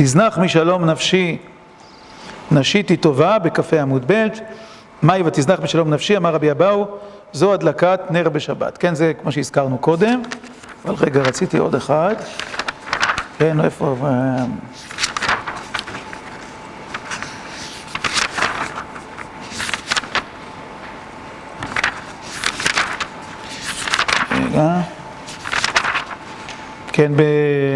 A: תזנח משלום נפשי, נשיתי טובה, בקפה עמוד ב', מהי ותזנח משלום נפשי, אמר רבי אבאו, זו הדלקת נר בשבת. כן, זה כמו שהזכרנו קודם, אבל רגע, רציתי עוד אחד. כן, איפה... רגע. כן, ב...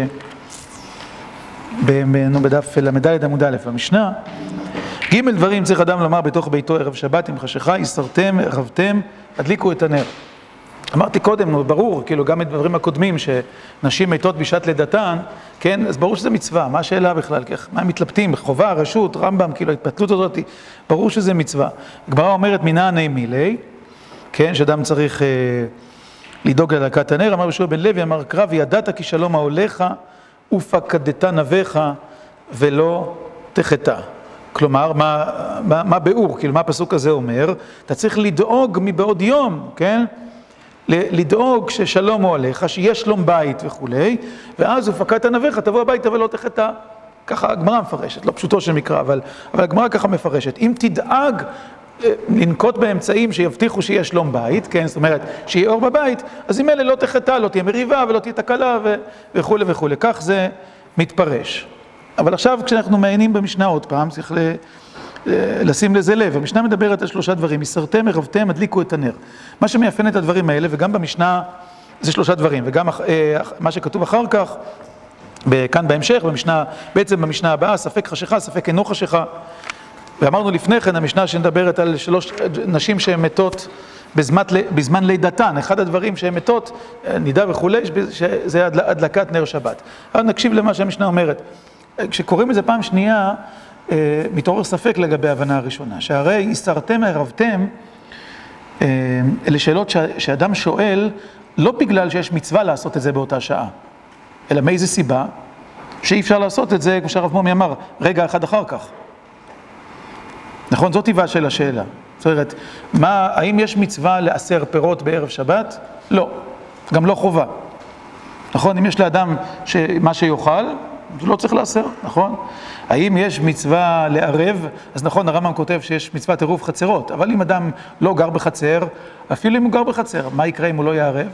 A: בדף למדלת עמוד א' במשנה, ג' דברים צריך אדם לומר בתוך ביתו ערב שבת עם חשיכה, הסרתם, ערבתם, הדליקו את הנר. אמרתי קודם, ברור, כאילו גם את הדברים הקודמים שנשים מתות בשעת לידתן, כן, אז ברור שזה מצווה, מה השאלה בכלל, מה הם מתלבטים, חובה, רשות, רמב"ם, כאילו ההתפתלות הזאת, ברור שזה מצווה. הגמרא אומרת מנעני מילי, כן, שאדם צריך אה, לדאוג להדלקת הנר, אמר יהושע בן לוי, אמר קרא וידעת כי שלום ההולך ופקדת נביך ולא תחטא. כלומר, מה, מה, מה באור, כאילו מה הפסוק הזה אומר? אתה צריך לדאוג מבעוד יום, כן? לדאוג ששלום הוא עליך, שיש שלום בית וכולי, ואז ופקדת נביך, תבוא הביתה ולא תחטא. ככה הגמרא מפרשת, לא פשוטו של מקרא, אבל, אבל הגמרא ככה מפרשת. אם תדאג לנקוט באמצעים שיבטיחו שיש שלום בית, כן, זאת אומרת, שיהיה אור בבית, אז אם אלה לא תחטא, לא תהיה מריבה ולא תהיה תקלה וכו' וכו'. כך זה מתפרש. אבל עכשיו כשאנחנו מעיינים במשנה עוד פעם, צריך ל... לשים לזה לב. המשנה מדברת על שלושה דברים, הסרתם, ערבתם, הדליקו את הנר. מה שמייפן את הדברים האלה, וגם במשנה, זה שלושה דברים, וגם מה שכתוב אחר כך, כאן בהמשך, במשנה, בעצם במשנה הבאה, ספק חשיכה, ספק אינו חשיכה. ואמרנו לפני כן, המשנה שנדברת על שלוש נשים שהן מתות בזמן, בזמן לידתן. אחד הדברים שהן מתות, נידה וכולי, זה הדלקת נר שבת. אבל נקשיב למה שהמשנה אומרת. כשקוראים את זה פעם שנייה, מתעורר ספק לגבי ההבנה הראשונה, שהרי הסרתם, ערבתם, אלה שאלות שאדם שואל, לא בגלל שיש מצווה לעשות את זה באותה שעה, אלא מאיזה סיבה, שאי אפשר לעשות את זה, כמו שהרב מומי אמר, רגע אחד אחר כך. נכון? זאת טבעה של השאלה. זאת אומרת, מה, האם יש מצווה לאסר פירות בערב שבת? לא. גם לא חובה. נכון? אם יש לאדם מה שיוכל, זה לא צריך לאסר, נכון? האם יש מצווה לערב? אז נכון, הרמב"ם כותב שיש מצוות עירוב חצרות, אבל אם אדם לא גר בחצר, אפילו אם הוא גר בחצר, מה יקרה אם הוא לא יערב?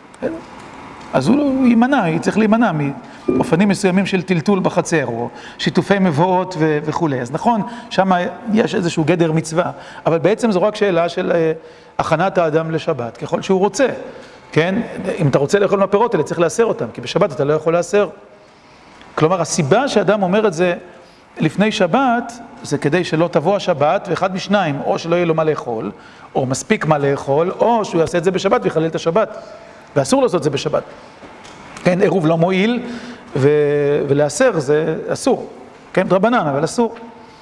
A: אז הוא יימנע, הוא צריך להימנע מאופנים מסוימים של טלטול בחצר, או שיתופי מבואות ו- וכו'. אז נכון, שם יש איזשהו גדר מצווה, אבל בעצם זו רק שאלה של הכנת האדם לשבת, ככל שהוא רוצה, כן? אם אתה רוצה לאכול מהפירות האלה, צריך לאסר אותם, כי בשבת אתה לא יכול לאסר. כלומר, הסיבה שאדם אומר את זה לפני שבת, זה כדי שלא תבוא השבת, ואחד משניים, או שלא יהיה לו מה לאכול, או מספיק מה לאכול, או שהוא יעשה את זה בשבת ויחלל את השבת. ואסור לעשות את זה בשבת. כן, עירוב לא מועיל, ו- ולאסר זה אסור. כן, דרבנן, אבל אסור.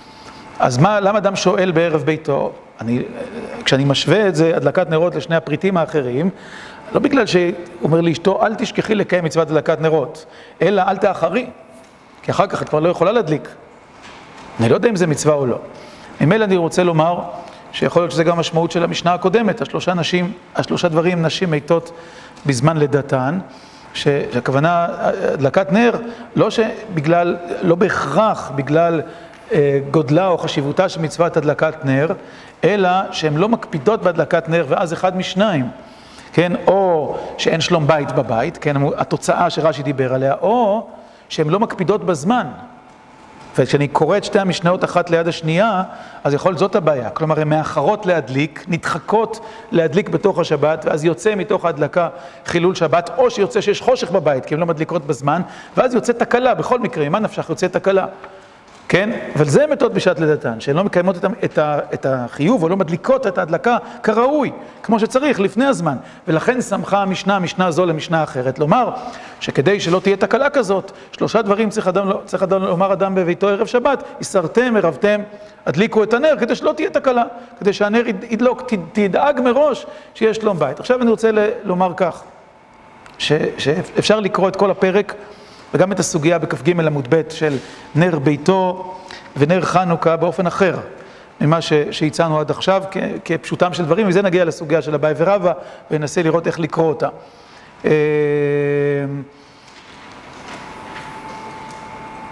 A: אז מה, למה אדם שואל בערב ביתו? אני, כשאני משווה את זה, הדלקת נרות לשני הפריטים האחרים, לא בגלל שהוא אומר לאשתו, אל תשכחי לקיים מצוות הדלקת נרות, אלא אל תאחרי, כי אחר כך את כבר לא יכולה להדליק. אני לא יודע אם זה מצווה או לא. ממילא אני רוצה לומר, שיכול להיות שזה גם המשמעות של המשנה הקודמת, השלושה נשים, השלושה דברים, נשים מתות בזמן לידתן, שהכוונה, הדלקת נר, לא שבגלל, לא בהכרח בגלל אה, גודלה או חשיבותה של מצוות הדלקת נר, אלא שהן לא מקפידות בהדלקת נר, ואז אחד משניים, כן, או שאין שלום בית בבית, כן, התוצאה שרש"י דיבר עליה, או שהן לא מקפידות בזמן. וכשאני קורא את שתי המשניות אחת ליד השנייה, אז יכול להיות זאת הבעיה. כלומר, הן מאחרות להדליק, נדחקות להדליק בתוך השבת, ואז יוצא מתוך ההדלקה חילול שבת, או שיוצא שיש חושך בבית, כי הן לא מדליקות בזמן, ואז יוצא תקלה, בכל מקרה, מה נפשך יוצא תקלה? כן? אבל זה מתות בשעת לידתן, שהן לא מקיימות את, ה, את החיוב, או לא מדליקות את ההדלקה כראוי, כמו שצריך, לפני הזמן. ולכן שמחה המשנה, המשנה זו למשנה אחרת. לומר שכדי שלא תהיה תקלה כזאת, שלושה דברים צריך אדם, צריך אדם לומר אדם בביתו ערב שבת, הסרתם, ערבתם, הדליקו את הנר, כדי שלא תהיה תקלה, כדי שהנר ידלוק, תדאג מראש שיש שלום בית. עכשיו אני רוצה לומר כך, ש, שאפשר לקרוא את כל הפרק, וגם את הסוגיה בכ"ג עמוד ב' של נר ביתו ונר חנוכה באופן אחר ממה שהצענו עד עכשיו כפשוטם של דברים, וזה נגיע לסוגיה של אביי ורבא וננסה לראות איך לקרוא אותה.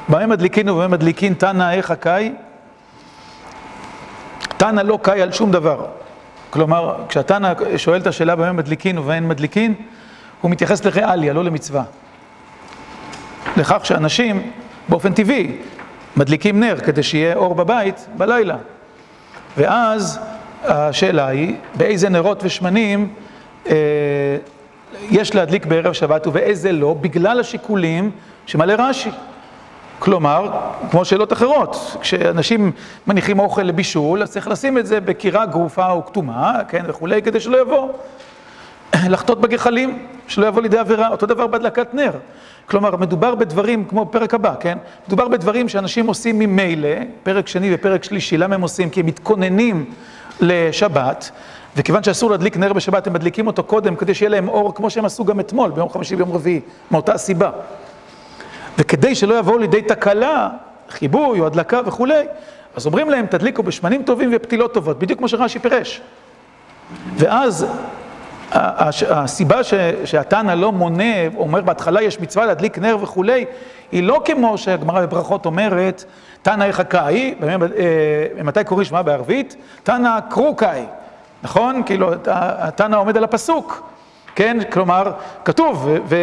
A: במה מדליקין ובמה מדליקין תנא איך הקאי? תנא לא קאי על שום דבר. כלומר, כשהתנא שואל את השאלה במה מדליקין ובמה מדליקין, הוא מתייחס לריאליה, לא למצווה. לכך שאנשים, באופן טבעי, מדליקים נר כדי שיהיה אור בבית בלילה. ואז השאלה היא, באיזה נרות ושמנים אה, יש להדליק בערב שבת ובאיזה לא, בגלל השיקולים שמלא רש"י. כלומר, כמו שאלות אחרות, כשאנשים מניחים אוכל לבישול, אז צריך לשים את זה בקירה גרופה או כתומה, כן, וכולי, כדי שלא יבוא לחטות בגחלים, שלא יבוא לידי עבירה, אותו דבר בהדלקת נר. כלומר, מדובר בדברים, כמו פרק הבא, כן? מדובר בדברים שאנשים עושים ממילא, פרק שני ופרק שלישי, למה הם עושים? כי הם מתכוננים לשבת, וכיוון שאסור להדליק נר בשבת, הם מדליקים אותו קודם, כדי שיהיה להם אור, כמו שהם עשו גם אתמול, ביום חמישי ביום רביעי, מאותה הסיבה. וכדי שלא יבואו לידי תקלה, חיבוי או הדלקה וכולי, אז אומרים להם, תדליקו בשמנים טובים ופתילות טובות, בדיוק כמו שרש"י פירש. ואז הסיבה שהתנא לא מונה, אומר בהתחלה יש מצווה להדליק נר וכולי, היא לא כמו שהגמרא בברכות אומרת, תנא איך הקאי, מתי קוראים שמע בערבית? תנא קרו קאי, נכון? כאילו, התנא עומד על הפסוק, כן? כלומר, כתוב, ו...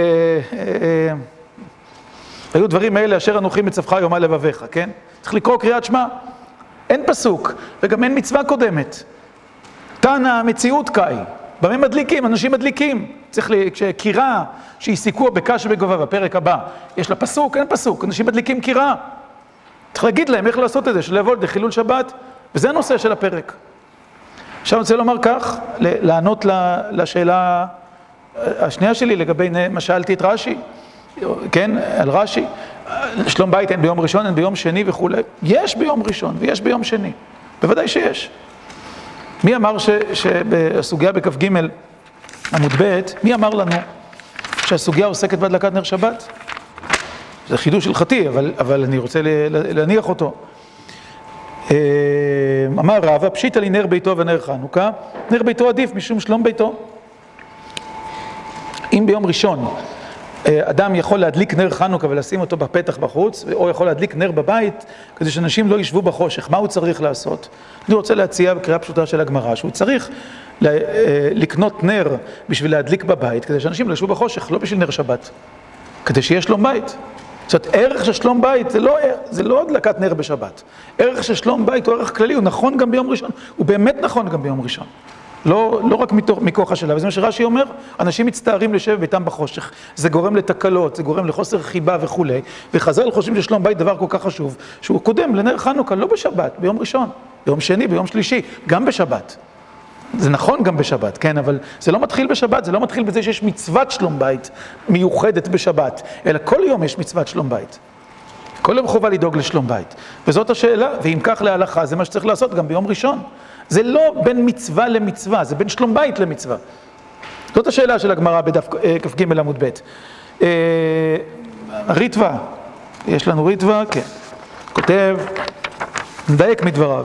A: היו דברים האלה אשר אנוכי מצווך יום על לבביך, כן? צריך לקרוא קריאת שמע. אין פסוק, וגם אין מצווה קודמת. תנא מציאות קאי. במה מדליקים? אנשים מדליקים. צריך כשקירה שהיא סיכוע בקש ובגובה בפרק הבא. יש לה פסוק? אין פסוק. אנשים מדליקים קירה. צריך להגיד להם איך לעשות את זה, שלא יבוא לידי חילול שבת. וזה הנושא של הפרק. עכשיו אני רוצה לומר כך, לענות לשאלה השנייה שלי לגבי מה שאלתי את רש"י. כן, על רש"י, שלום בית אין ביום ראשון, אין ביום שני וכולי. יש ביום ראשון ויש ביום שני. בוודאי שיש. מי אמר שהסוגיה בכף ג' עמוד ב', מי אמר לנו שהסוגיה עוסקת בהדלקת נר שבת? זה חידוש הלכתי, אבל, אבל אני רוצה להניח אותו. אמר רבא, פשיטא לי נר ביתו ונר חנוכה, נר ביתו עדיף משום שלום ביתו. אם ביום ראשון אדם יכול להדליק נר חנוכה ולשים אותו בפתח בחוץ, או יכול להדליק נר בבית, כדי שאנשים לא ישבו בחושך. מה הוא צריך לעשות? אני רוצה להציע בקריאה פשוטה של הגמרא, שהוא צריך לקנות נר בשביל להדליק בבית, כדי שאנשים לא ישבו בחושך, לא בשביל נר שבת, כדי שיהיה שלום בית. זאת אומרת, ערך של שלום בית זה לא, זה לא הדלקת נר בשבת. ערך של שלום בית הוא ערך כללי, הוא נכון גם ביום ראשון. הוא באמת נכון גם ביום ראשון. לא, לא רק מכוח השאלה, וזה מה שרש"י אומר, אנשים מצטערים לשב ביתם בחושך, זה גורם לתקלות, זה גורם לחוסר חיבה וכו'. וחז"ל חושבים ששלום בית דבר כל כך חשוב, שהוא קודם לנר חנוכה, לא בשבת, ביום ראשון, ביום שני, ביום שלישי, גם בשבת. זה נכון גם בשבת, כן, אבל זה לא מתחיל בשבת, זה לא מתחיל בזה שיש מצוות שלום בית מיוחדת בשבת, אלא כל יום יש מצוות שלום בית. כל יום חובה לדאוג לשלום בית. וזאת השאלה, ואם כך להלכה, זה מה שצריך לעשות גם ביום ראשון. זה לא בין מצווה למצווה, זה בין שלום בית למצווה. זאת השאלה של הגמרא בדף כף ג' עמוד ב'. ריטווה, יש לנו ריטווה, כן. כותב, נדייק מדבריו.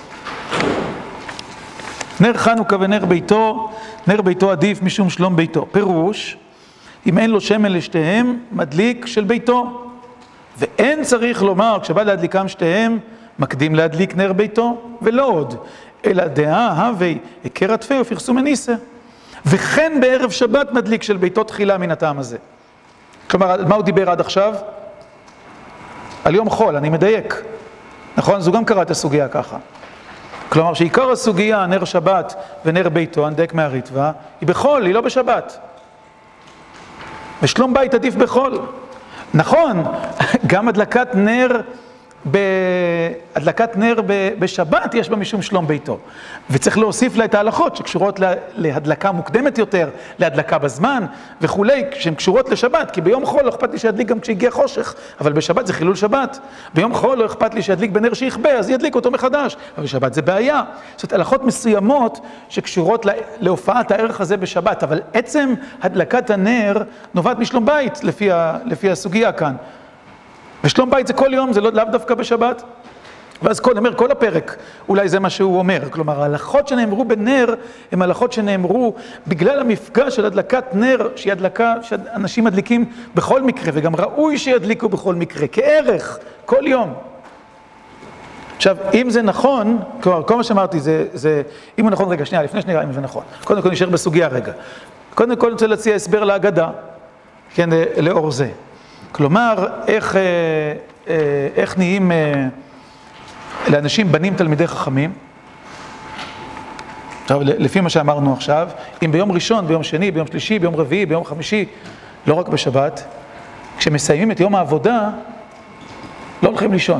A: נר חנוכה ונר ביתו, נר ביתו עדיף משום שלום ביתו. פירוש, אם אין לו שמן לשתיהם, מדליק של ביתו. ואין צריך לומר, כשבא להדליקם שתיהם, מקדים להדליק נר ביתו, ולא עוד. אלא דעה, הווי, עיקר עטפי ופרסום מניסה. וכן בערב שבת מדליק של ביתו תחילה מן הטעם הזה. כלומר, על מה הוא דיבר עד עכשיו? על יום חול, אני מדייק. נכון? זו גם קרא את הסוגיה ככה. כלומר, שעיקר הסוגיה, נר שבת ונר ביתו, הנדק מהריטווה, היא בחול, היא לא בשבת. ושלום בית עדיף בחול. נכון, גם הדלקת נר, בהדלקת נר בשבת יש בה משום שלום ביתו. וצריך להוסיף לה את ההלכות שקשורות להדלקה מוקדמת יותר, להדלקה בזמן וכולי, שהן קשורות לשבת, כי ביום חול לא אכפת לי שידליק גם כשהגיע חושך, אבל בשבת זה חילול שבת. ביום חול לא אכפת לי שידליק בנר שיכבה, אז ידליק אותו מחדש. אבל בשבת זה בעיה. זאת אומרת, הלכות מסוימות שקשורות להופעת הערך הזה בשבת, אבל עצם הדלקת הנר נובעת משלום בית, לפי, ה, לפי הסוגיה כאן. ושלום בית זה כל יום, זה לא, לאו דווקא בשבת. ואז כל, אומר, כל הפרק, אולי זה מה שהוא אומר, כלומר, ההלכות שנאמרו בנר, הם הלכות שנאמרו בגלל המפגש של הדלקת נר, שהיא הדלקה שאנשים מדליקים בכל מקרה, וגם ראוי שידליקו בכל מקרה, כערך, כל יום. עכשיו, אם זה נכון, כלומר, כל מה שאמרתי, זה, זה, אם הוא נכון, רגע, שנייה, לפני שנראה אם זה נכון. קודם כל נשאר בסוגיה רגע. קודם כל אני רוצה להציע הסבר להגדה, כן, לאור זה. כלומר, איך, איך נהיים לאנשים בנים תלמידי חכמים? עכשיו, לפי מה שאמרנו עכשיו, אם ביום ראשון, ביום שני, ביום שלישי, ביום רביעי, ביום חמישי, לא רק בשבת, כשמסיימים את יום העבודה, לא הולכים לישון.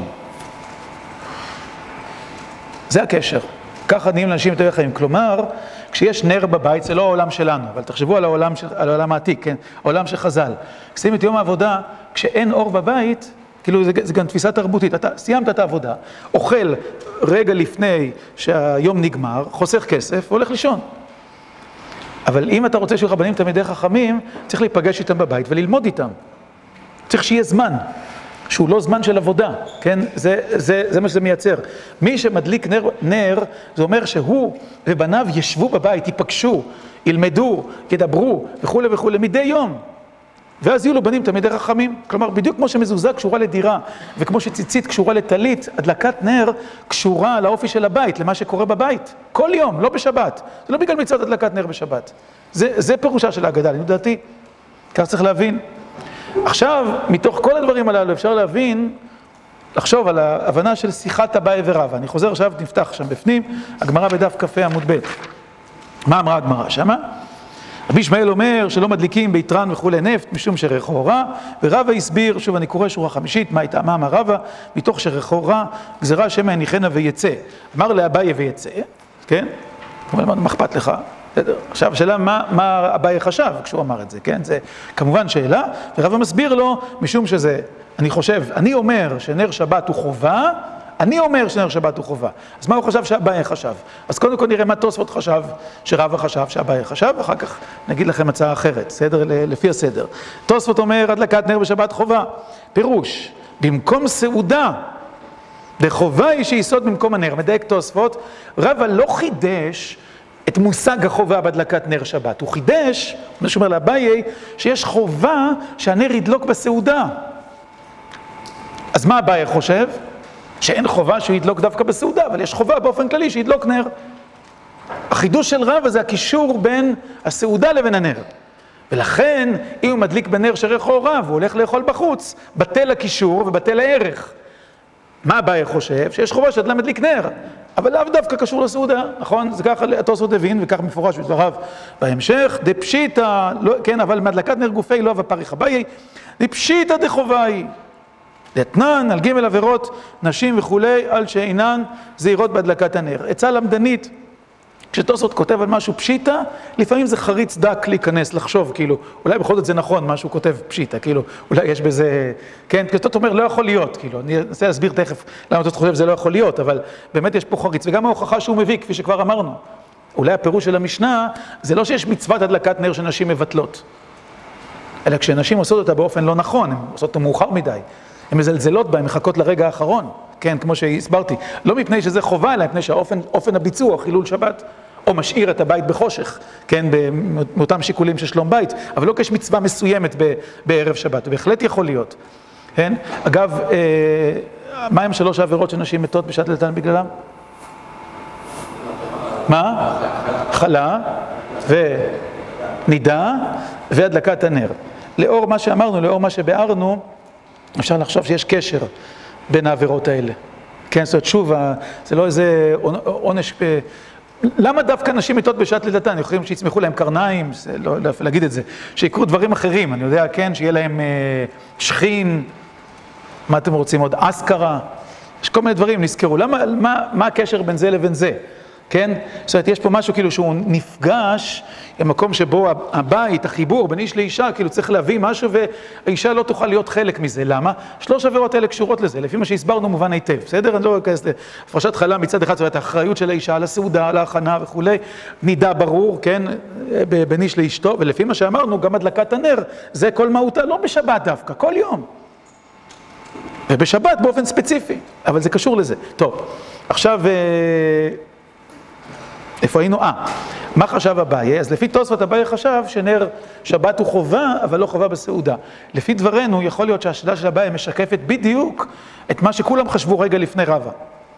A: זה הקשר. ככה נהיים לאנשים יותר חיים. כלומר, כשיש נר בבית, זה לא העולם שלנו, אבל תחשבו על העולם, של, על העולם העתיק, כן? העולם של חז"ל. כשסיימים את יום העבודה, כשאין אור בבית, כאילו זה, זה גם תפיסה תרבותית. אתה סיימת את העבודה, אוכל רגע לפני שהיום נגמר, חוסך כסף, והולך לישון. אבל אם אתה רוצה שיהיו רבנים תלמידי חכמים, צריך להיפגש איתם בבית וללמוד איתם. צריך שיהיה זמן. שהוא לא זמן של עבודה, כן? זה, זה, זה מה שזה מייצר. מי שמדליק נר, נר, זה אומר שהוא ובניו ישבו בבית, ייפגשו, ילמדו, ידברו, וכו' וכו', מדי יום. ואז יהיו לו בנים תלמידי חכמים. כלומר, בדיוק כמו שמזוזה קשורה לדירה, וכמו שציצית קשורה לטלית, הדלקת נר קשורה לאופי של הבית, למה שקורה בבית. כל יום, לא בשבת. זה לא בגלל מצוות הדלקת נר בשבת. זה, זה פירושה של ההגדה, אני לדעתי. כך צריך להבין. עכשיו, מתוך כל הדברים הללו אפשר להבין, לחשוב על ההבנה של שיחת אביי ורבא. אני חוזר עכשיו, נפתח שם בפנים, הגמרא בדף כ"ה עמוד ב'. מה אמרה הגמרא שמה? רבי ישמעאל אומר שלא מדליקים ביתרן וכולי נפט משום שריחו רע, ורבא הסביר, שוב אני קורא שורה חמישית, מה הייתה, מה אמר רבא? מתוך שריחו רע, גזרה שמא יניחנה ויצא. אמר לאביי ויצא, כן? כלומר, מה אכפת לך? עכשיו, השאלה מה, מה אביי חשב כשהוא אמר את זה, כן? זה כמובן שאלה, ורבא מסביר לו, משום שזה, אני חושב, אני אומר שנר שבת הוא חובה, אני אומר שנר שבת הוא חובה. אז מה הוא חשב שאביי חשב? אז קודם כל נראה מה תוספות חשב, שרבא חשב, שאביי חשב, ואחר כך נגיד לכם הצעה אחרת, סדר, לפי הסדר. תוספות אומר, הדלקת נר בשבת חובה. פירוש, במקום סעודה, דחובה היא שיסוד במקום הנר. מדייק תוספות, רבא לא חידש את מושג החובה בהדלקת נר שבת. הוא חידש, מה שאומר לאביי, שיש חובה שהנר ידלוק בסעודה. אז מה אביי חושב? שאין חובה שהוא ידלוק דווקא בסעודה, אבל יש חובה באופן כללי שידלוק נר. החידוש של רבא זה הקישור בין הסעודה לבין הנר. ולכן, אם הוא מדליק בנר שריחו רע והוא הולך לאכול בחוץ, בטל הקישור ובטל הערך. מה אביי חושב? שיש חובה שאתה מדליק נר, אבל לאו דווקא קשור לסעודה, נכון? זה ככה התוספות הבין, וכך מפורש בדבריו בהמשך, דפשיטא, לא, כן, אבל מהדלקת נר גופי לא ופריך אביי, דפשיטא דחובה היא. דתנן, על ג' עבירות, נשים וכולי, על שאינן זהירות בהדלקת הנר. עצה למדנית, כשתוספות כותב על משהו פשיטא, לפעמים זה חריץ דק להיכנס, לחשוב, כאילו, אולי בכל זאת זה נכון, משהו כותב פשיטא, כאילו, אולי יש בזה, כן, כי תוספות אומר, לא יכול להיות, כאילו, אני אנסה להסביר תכף למה תוספות חושב זה לא יכול להיות, אבל באמת יש פה חריץ, וגם ההוכחה שהוא מביא, כפי שכבר אמרנו, אולי הפירוש של המשנה, זה לא שיש מצוות הדלקת נר שנשים מבטלות, אלא כשנשים עושות אותה באופן לא נכון, הן עושות אותה מאוחר מדי, הן מזלזלות בה, הן מחכות לרגע האחרון, כן, כמו שהסברתי, לא מפני שזה חובה, אלא מפני שהאופן, אופן הביצוע, חילול שבת, או משאיר את הבית בחושך, כן, מאותם שיקולים של שלום בית, אבל לא כשיש מצווה מסוימת בערב שבת, בהחלט יכול להיות, כן? אגב, מה הם שלוש העבירות שנשים מתות בשעת לילתן בגללם? מה? חלה ונידה והדלקת הנר. לאור מה שאמרנו, לאור מה שבארנו, אפשר לחשוב שיש קשר בין העבירות האלה. כן, זאת אומרת, שוב, זה לא איזה עונש... למה דווקא נשים מתות בשעת לידתן? יכולים שיצמחו להם קרניים, לא להגיד את זה, שיקרו דברים אחרים, אני יודע, כן, שיהיה להם שכין, מה אתם רוצים עוד? אסקרה, יש כל מיני דברים, נזכרו. למה, מה, מה הקשר בין זה לבין זה? כן? זאת אומרת, יש פה משהו כאילו שהוא נפגש במקום שבו הבית, החיבור בין איש לאישה, כאילו צריך להביא משהו והאישה לא תוכל להיות חלק מזה. למה? שלוש עבירות האלה קשורות לזה, לפי מה שהסברנו מובן היטב. בסדר? אני לא אכנס להפרשת חלה מצד אחד, זאת אומרת, האחריות של האישה על הסעודה, על ההכנה וכולי, נידה ברור, כן? בין איש לאשתו, ולפי מה שאמרנו, גם הדלקת הנר, זה כל מהותה, לא בשבת דווקא, כל יום. ובשבת באופן ספציפי, אבל זה קשור לזה. טוב, עכשיו, איפה היינו? אה, מה חשב אביי? אז לפי תוספות אביי חשב שנר שבת הוא חובה, אבל לא חובה בסעודה. לפי דברנו, יכול להיות שהשאלה של אביי משקפת בדיוק את מה שכולם חשבו רגע לפני רבא.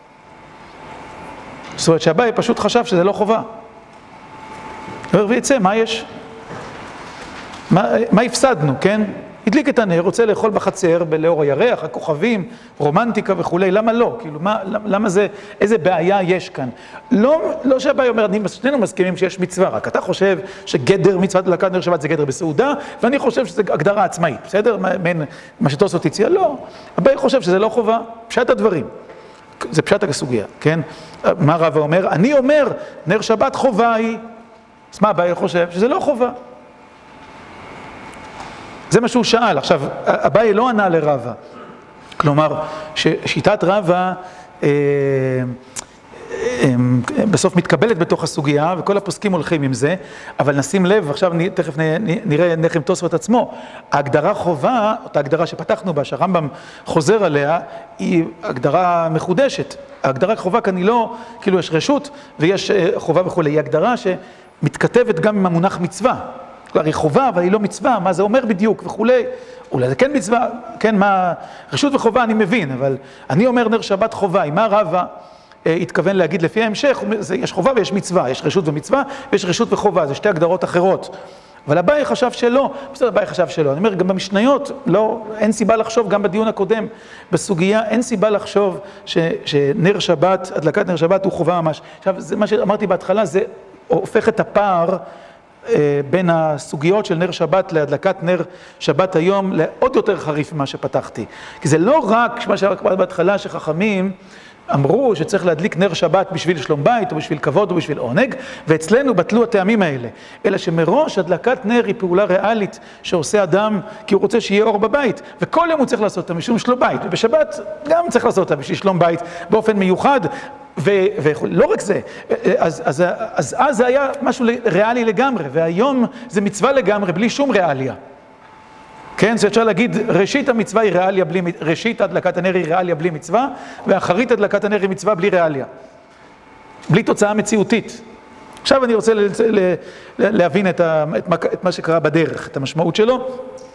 A: זאת אומרת שאביי פשוט חשב שזה לא חובה. ויצא, מה יש? מה, מה הפסדנו, כן? הדליק את הנר, רוצה לאכול בחצר, לאור הירח, הכוכבים, רומנטיקה וכולי, למה לא? כאילו, מה, למה זה, איזה בעיה יש כאן? לא, לא שהבעיה אומר, אני, שנינו מסכימים שיש מצווה, רק אתה חושב שגדר מצוות הדלקת נר שבת זה גדר בסעודה, ואני חושב שזה הגדרה עצמאית, בסדר? בין מה שתוספות הציע, לא. הבעיה חושב שזה לא חובה, פשט הדברים. זה פשט הסוגיה, כן? מה רבא אומר? אני אומר, נר שבת חובה היא. אז מה הבעיה חושב? שזה לא חובה. זה מה שהוא שאל. עכשיו, אביי לא ענה לרבא. כלומר, ששיטת רבא אה, אה, בסוף מתקבלת בתוך הסוגיה, וכל הפוסקים הולכים עם זה, אבל נשים לב, עכשיו תכף נראה נחם תוספות עצמו, ההגדרה חובה, אותה הגדרה שפתחנו בה, שהרמב"ם חוזר עליה, היא הגדרה מחודשת. ההגדרה חובה כאן היא לא, כאילו יש רשות ויש חובה וכולי, היא הגדרה שמתכתבת גם עם המונח מצווה. כלומר, היא חובה, אבל היא לא מצווה, מה זה אומר בדיוק וכולי. אולי זה כן מצווה, כן, מה... רשות וחובה אני מבין, אבל אני אומר נר שבת חובה, עם מה רבא אה, התכוון להגיד לפי ההמשך, זה, יש חובה ויש מצווה, יש רשות ומצווה, ויש רשות וחובה, זה שתי הגדרות אחרות. אבל אביי חשב שלא, בסדר, אביי חשב שלא. אני אומר, גם במשניות, לא, אין סיבה לחשוב, גם בדיון הקודם, בסוגיה, אין סיבה לחשוב ש, שנר שבת, הדלקת נר שבת הוא חובה ממש. עכשיו, זה מה שאמרתי בהתחלה, זה הופך את הפער בין הסוגיות של נר שבת להדלקת נר שבת היום לעוד יותר חריף ממה שפתחתי. כי זה לא רק מה שאמרתי בהתחלה שחכמים אמרו שצריך להדליק נר שבת בשביל שלום בית או בשביל כבוד או בשביל עונג, ואצלנו בטלו הטעמים האלה. אלא שמראש הדלקת נר היא פעולה ריאלית שעושה אדם כי הוא רוצה שיהיה אור בבית, וכל יום הוא צריך לעשות אותה משום שלום בית, ובשבת גם צריך לעשות אותה בשביל שלום בית באופן מיוחד, ולא רק זה, אז, אז, אז, אז זה היה משהו ריאלי לגמרי, והיום זה מצווה לגמרי בלי שום ריאליה. כן, זה אפשר להגיד, ראשית המצווה היא ריאליה בלי, ראשית הדלקת הנר היא ריאליה בלי מצווה, ואחרית הדלקת הנר היא מצווה בלי ריאליה. בלי תוצאה מציאותית. עכשיו אני רוצה להבין את, ה, את, מה, את מה שקרה בדרך, את המשמעות שלו,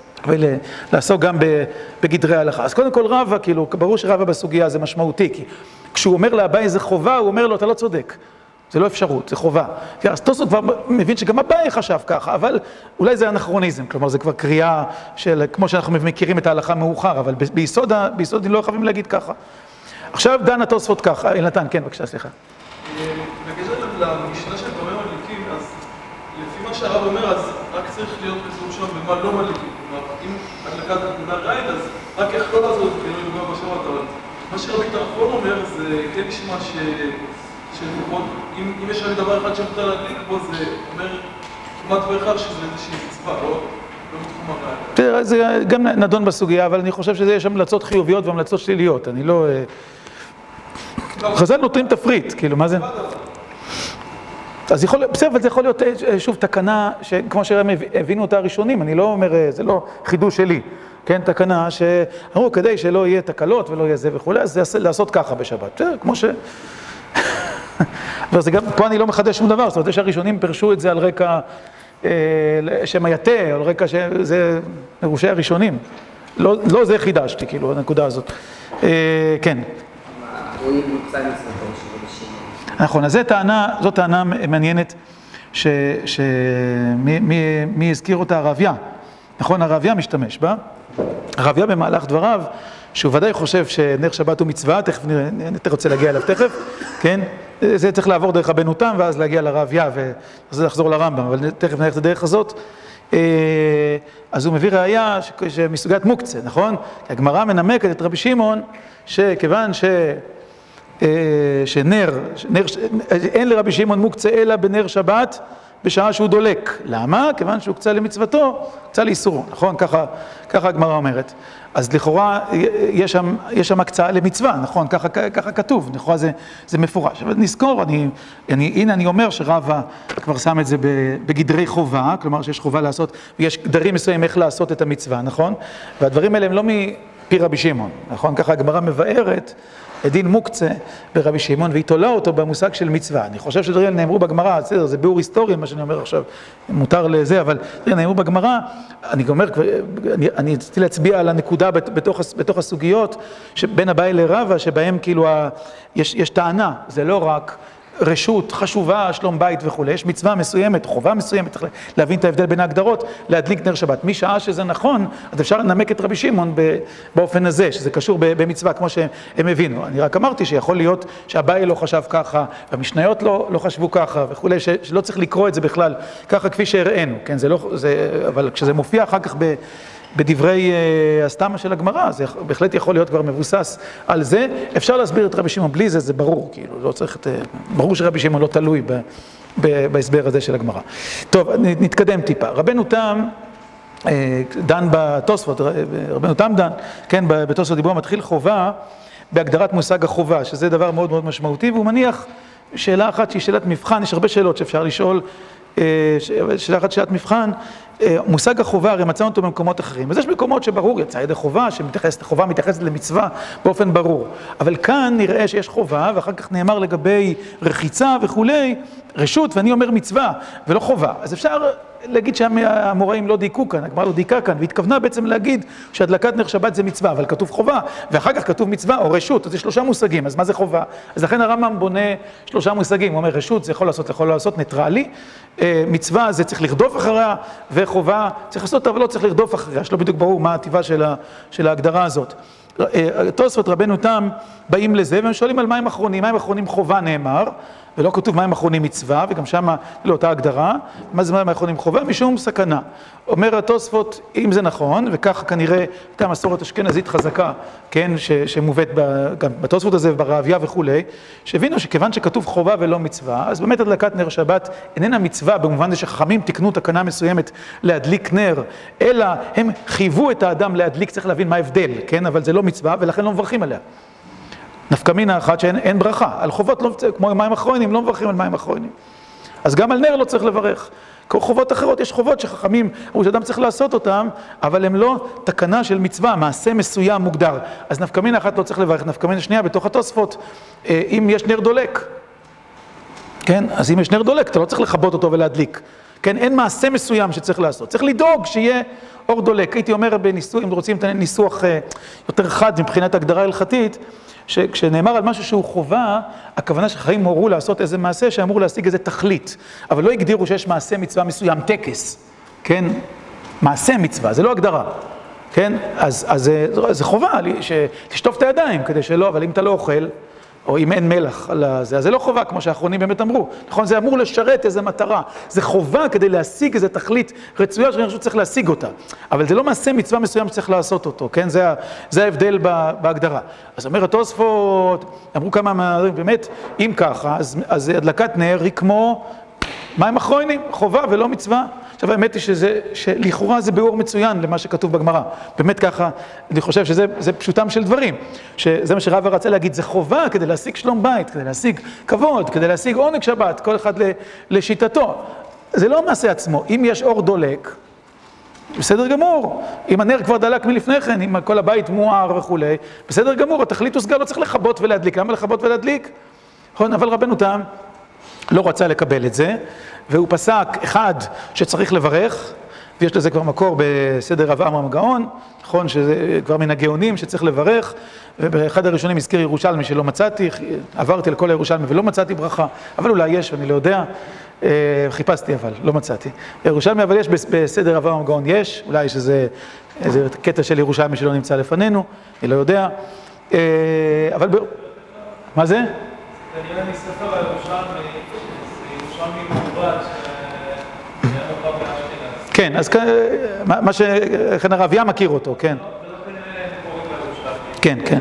A: ולעסוק גם בגדרי ההלכה. אז קודם כל רבא, כאילו, ברור שרבא בסוגיה זה משמעותי, כי כשהוא אומר לאביי זה חובה, הוא אומר לו, אתה לא צודק. זה לא אפשרות, זה חובה. אז תוספות כבר מבין שגם אביי חשב ככה, אבל אולי זה אנכרוניזם, כלומר זה כבר קריאה של, כמו שאנחנו מכירים את ההלכה מאוחר, אבל ביסוד, ביסוד לא חייבים להגיד ככה. עכשיו דן התוספות ככה, אלנתן, כן, בבקשה, סליחה.
B: בקשר למשנה של דברים מדליקים, אז לפי מה שהרב אומר, אז רק צריך להיות כתוב שם במה לא מדליקים. כלומר, אם הדלקת נר רעיד, אז רק איך לא לעשות, כאילו לדבר בשבת, אבל מה שרבי טרפון אומר, זה כן נשמע ש... שלפחות, אם, אם יש רק דבר אחד שמותר להדליק בו, זה אומר כמעט בהכרח שזה איזושהי מצווה, לא? לא מתחום הרעיד.
A: תראה, זה גם נדון בסוגיה, אבל אני חושב שזה יש המלצות חיוביות והמלצות שליליות. אני לא... חז"ל נותנים תפריט, כאילו, מה זה? אז יכול, בסדר, אבל זה יכול להיות שוב תקנה, שכמו שהם הבינו אותה הראשונים, אני לא אומר, זה לא חידוש שלי, כן, תקנה שאמרו, כדי שלא יהיה תקלות ולא יהיה זה וכו', אז זה לעשות ככה בשבת, בסדר, כמו ש... וזה גם, פה אני לא מחדש שום דבר, זאת אומרת, שהראשונים פרשו את זה על רקע שם היתה, על רקע שזה מרושי הראשונים. לא, לא זה חידשתי, כאילו, הנקודה הזאת. כן. נכון, אז זו טענה, זו טענה מעניינת, שמי הזכיר אותה? הרביה. נכון, הרביה משתמש בה. הרביה במהלך דבריו, שהוא ודאי חושב שנר שבת הוא מצווה, תכף נראה, רוצה להגיע אליו תכף, כן? זה צריך לעבור דרך רבנו תם, ואז להגיע לרביה, ואז לחזור לרמב"ם, אבל תכף נלך את הדרך הזאת. אז הוא מביא ראיה שמסוגת מוקצה, נכון? כי הגמרא מנמקת את רבי שמעון, שכיוון ש... שנר, נר, אין לרבי שמעון מוקצה אלא בנר שבת בשעה שהוא דולק. למה? כיוון שהוא קצה למצוותו, קצה לאיסורו, נכון? ככה, ככה הגמרא אומרת. אז לכאורה יש שם, יש שם הקצאה למצווה, נכון? ככה, ככה כתוב, לכאורה זה, זה מפורש. אבל נזכור, אני, אני, הנה אני אומר שרבא כבר שם את זה בגדרי חובה, כלומר שיש חובה לעשות, ויש גדרים מסוימים איך לעשות את המצווה, נכון? והדברים האלה הם לא פי רבי שמעון, נכון? ככה הגמרא מבארת דין מוקצה ברבי שמעון, והיא תולה אותו במושג של מצווה. אני חושב שדברים נאמרו בגמרא, בסדר, זה ביאור היסטורי, מה שאני אומר עכשיו, מותר לזה, אבל דברים נאמרו בגמרא, אני אומר, אני, אני רציתי להצביע על הנקודה בתוך, בתוך הסוגיות, שבין אביי לרבא, שבהם כאילו ה, יש, יש טענה, זה לא רק רשות חשובה, שלום בית וכו', יש מצווה מסוימת, חובה מסוימת, צריך להבין את ההבדל בין ההגדרות, להדליק נר שבת. משעה שזה נכון, אז אפשר לנמק את רבי שמעון באופן הזה, שזה קשור במצווה, כמו שהם הבינו. אני רק אמרתי שיכול להיות שאביי לא חשב ככה, והמשניות לא, לא חשבו ככה וכו', שלא צריך לקרוא את זה בכלל ככה כפי שהראינו, כן, זה לא, זה, אבל כשזה מופיע אחר כך ב... בדברי הסתמה של הגמרא, זה בהחלט יכול להיות כבר מבוסס על זה. אפשר להסביר את רבי שמעון בלי זה, זה ברור, כאילו, לא צריך את... ברור שרבי שמעון לא תלוי ב, ב, בהסבר הזה של הגמרא. טוב, נתקדם טיפה. רבנו תם דן בתוספות, רבנו תם דן, כן, בתוספות דיבור מתחיל חובה בהגדרת מושג החובה, שזה דבר מאוד מאוד משמעותי, והוא מניח שאלה אחת שהיא שאלת מבחן, יש הרבה שאלות שאפשר לשאול, שאלה אחת שאלת מבחן, מושג החובה, הרי מצאנו אותו במקומות אחרים. אז יש מקומות שברור, יצא ידי חובה, שמתייחסת, חובה מתייחסת למצווה באופן ברור. אבל כאן נראה שיש חובה, ואחר כך נאמר לגבי רחיצה וכולי, רשות, ואני אומר מצווה, ולא חובה. אז אפשר להגיד שהמוראים לא דייקו כאן, הגמרא לא דייקה כאן, והתכוונה בעצם להגיד שהדלקת נר שבת זה מצווה, אבל כתוב חובה, ואחר כך כתוב מצווה או רשות, אז יש שלושה מושגים, אז מה זה חובה? אז לכן הרמב"ם בונה שלושה מושגים, הוא אומר רשות זה יכול לעשות, יכול לעשות ניטרלי, מצווה זה צריך לרדוף אחריה, וחובה צריך לעשות, אבל לא צריך לרדוף אחריה, שלא בדיוק ברור מה הטבעה של, של ההגדרה הזאת. תוספות רבנו תם באים לזה, והם שואלים על מים אחרונים, מים אחרונים חובה נאמר, ולא כתוב מים אחרונים מצווה, וגם שם לא אותה הגדרה, מה זה מים אחרונים חובה? משום סכנה. אומר התוספות, אם זה נכון, וכך כנראה הייתה מסורת אשכנזית חזקה, כן, ש, שמובאת גם בתוספות הזה וברעביה וכולי, שהבינו שכיוון שכתוב חובה ולא מצווה, אז באמת הדלקת נר שבת איננה מצווה, במובן זה שחכמים תקנו תקנה מסוימת להדליק נר, אלא הם חייבו את האדם להדליק, צריך להבין מה ההבדל, כן, אבל זה לא מצווה, ולכן לא מברכים עליה. נפקא מינה אחת שאין אין ברכה, על חובות לא, כמו מים אחרונים, לא מברכים על מים אחרונים. אז גם על נר לא צריך לברך. חובות אחרות, יש חובות שחכמים, אמרו שאדם צריך לעשות אותם, אבל הם לא תקנה של מצווה, מעשה מסוים מוגדר. אז נפקא מינה אחת לא צריך לברך, נפקא מינה שנייה בתוך התוספות, אם יש נר דולק, כן? אז אם יש נר דולק, אתה לא צריך לכבות אותו ולהדליק. כן? אין מעשה מסוים שצריך לעשות. צריך לדאוג שיהיה אור דולק. הייתי אומר בניסוח, אם רוצים את הניסוח יותר חד מבחינת הגדרה הלכתית, שכשנאמר על משהו שהוא חובה, הכוונה שחיים הורו לעשות איזה מעשה שאמור להשיג איזה תכלית, אבל לא הגדירו שיש מעשה מצווה מסוים, טקס, כן? מעשה מצווה, זה לא הגדרה, כן? אז, אז זה חובה שתשטוף את הידיים כדי שלא, אבל אם אתה לא אוכל, או אם אין מלח על זה, אז זה לא חובה, כמו שהאחרונים באמת אמרו. נכון, זה אמור לשרת איזו מטרה. זה חובה כדי להשיג איזו תכלית רצויה שאני חושב שצריך להשיג אותה. אבל זה לא מעשה מצווה מסוים שצריך לעשות אותו, כן? זה, זה ההבדל בהגדרה. אז אומר התוספות, אמרו כמה, באמת, אם ככה, אז, אז הדלקת נר היא כמו מים אחרונים, חובה ולא מצווה. עכשיו, האמת היא שזה, שלכאורה זה ביאור מצוין למה שכתוב בגמרא. באמת ככה, אני חושב שזה זה פשוטם של דברים. שזה מה שרבא רצה להגיד, זה חובה כדי להשיג שלום בית, כדי להשיג כבוד, כדי להשיג עונג שבת, כל אחד לשיטתו. זה לא מעשה עצמו. אם יש אור דולק, בסדר גמור. אם הנר כבר דלק מלפני כן, אם כל הבית מואר וכולי, בסדר גמור, התכלית הושגה, לא צריך לכבות ולהדליק. למה לכבות ולהדליק? אבל רבנו תם לא רצה לקבל את זה, והוא פסק אחד שצריך לברך, ויש לזה כבר מקור בסדר רב עמרם גאון, נכון שזה כבר מן הגאונים שצריך לברך, ובאחד הראשונים הזכיר ירושלמי שלא מצאתי, עברתי לכל הירושלמי ולא מצאתי ברכה, אבל אולי יש ואני לא יודע, חיפשתי אבל, לא מצאתי. ירושלמי אבל יש בסדר רב עמרם גאון יש, אולי יש איזה, איזה קטע של ירושלמי שלא נמצא לפנינו, אני לא יודע, אבל ב... מה זה?
B: כנראה מספר הירושלמי, ירושלמי מעובד, שהיה נורא באשכנז.
A: כן, אז מה שכן הרביה מכיר אותו, כן.
B: ולא כנראה הם קוראים לירושלמי.
A: כן, כן.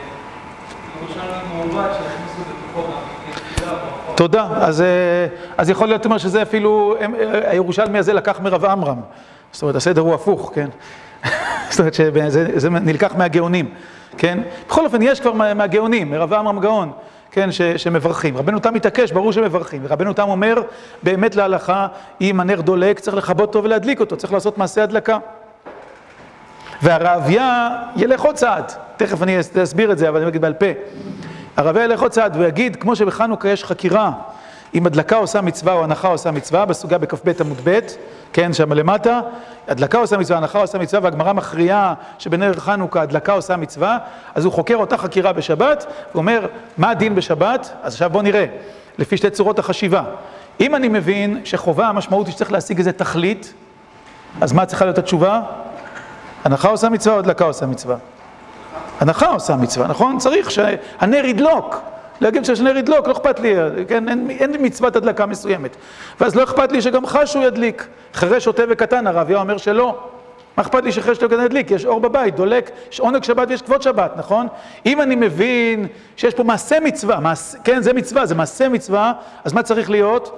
B: ירושלמי מעובד שהכניסו לתוכו גם.
A: תודה, אז יכול להיות אומר שזה אפילו, הירושלמי הזה לקח מרב עמרם. זאת אומרת, הסדר הוא הפוך, כן. זאת אומרת שזה נלקח מהגאונים, כן. בכל אופן, יש כבר מהגאונים, מרב עמרם גאון. כן, ש, שמברכים. רבנו תם מתעקש, ברור שמברכים. ורבנו תם אומר, באמת להלכה, אם הנר דולק, צריך לכבות אותו ולהדליק אותו, צריך לעשות מעשה הדלקה. והרעביה ילך עוד צעד, תכף אני אסביר את זה, אבל אני אגיד בעל פה. הרעביה ילך עוד צעד, והוא יגיד, כמו שבחנוכה יש חקירה, אם הדלקה עושה מצווה או הנחה עושה מצווה, בסוגיה בכ"ב עמוד ב', כן, שם למטה, הדלקה עושה מצווה, הנחה עושה מצווה, והגמרא מכריעה שבנר חנוכה הדלקה עושה מצווה, אז הוא חוקר אותה חקירה בשבת, ואומר, מה הדין בשבת? אז עכשיו בוא נראה, לפי שתי צורות החשיבה. אם אני מבין שחובה המשמעות היא שצריך להשיג איזה תכלית, אז מה צריכה להיות התשובה? הנחה עושה מצווה או הדלקה עושה מצווה? הנחה עושה מצווה, נכון? צריך שהנר ידלוק. להגיד שהנר ידלוק, לא אכפת לי, כן? אין, אין מצוות הדלקה מסוימת. ואז לא אכפת לי שגם חש הוא ידליק. חירש, שוטה וקטן, הרעביה אומר שלא. מה אכפת לי שחירש, שוטה וקטן ידליק? יש אור בבית, דולק, יש עונג שבת ויש כבוד שבת, נכון? אם אני מבין שיש פה מעשה מצווה, מעשה, כן, זה מצווה, זה מעשה מצווה, אז מה צריך להיות?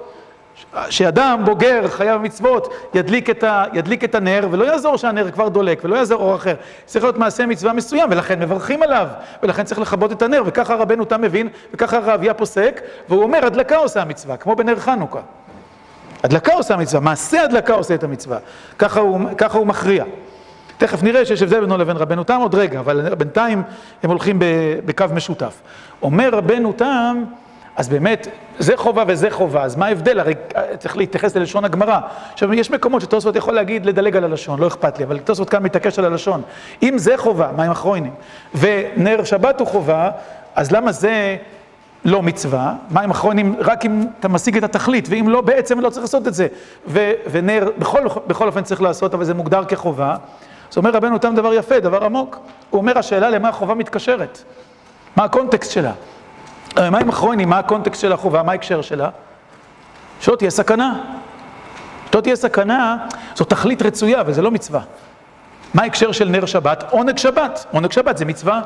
A: שאדם בוגר, חייב מצוות, ידליק את, ה, ידליק את הנר, ולא יעזור שהנר כבר דולק, ולא יעזור אור אחר. צריך להיות מעשה מצווה מסוים, ולכן מברכים עליו, ולכן צריך לכבות את הנר, וככה רבנו תם מבין, וככה הרעביה פוסק, והוא אומר, הדלקה עושה המצווה, כמו בנר חנוכה. הדלקה עושה המצווה, מעשה הדלקה עושה את המצווה. ככה הוא, ככה הוא מכריע. תכף נראה שיש הבדל בינו לבין רבנו תם עוד רגע, אבל בינתיים הם הולכים בקו משותף. אומר רבנו תם, אז באמת, זה חובה וזה חובה, אז מה ההבדל? הרי צריך להתייחס ללשון הגמרא. עכשיו, יש מקומות שתוספות יכול להגיד לדלג על הלשון, לא אכפת לי, אבל תוספות כאן מתעקש על הלשון. אם זה חובה, מים אחרונים, ונר שבת הוא חובה, אז למה זה לא מצווה? מים אחרונים, רק אם אתה משיג את התכלית, ואם לא, בעצם לא צריך לעשות את זה. ו- ונר, בכל, בכל אופן צריך לעשות, אבל זה מוגדר כחובה. זאת אומרת, רבנו תם דבר יפה, דבר עמוק. הוא אומר, השאלה למה החובה מתקשרת? מה הקונטקסט שלה? מים אחרונים, מה הקונטקסט של החובה, מה ההקשר שלה? שלא תהיה סכנה. שלא תהיה סכנה, זו תכלית רצויה, וזה לא מצווה. מה ההקשר של נר שבת? עונג שבת. עונג שבת זה מצווה.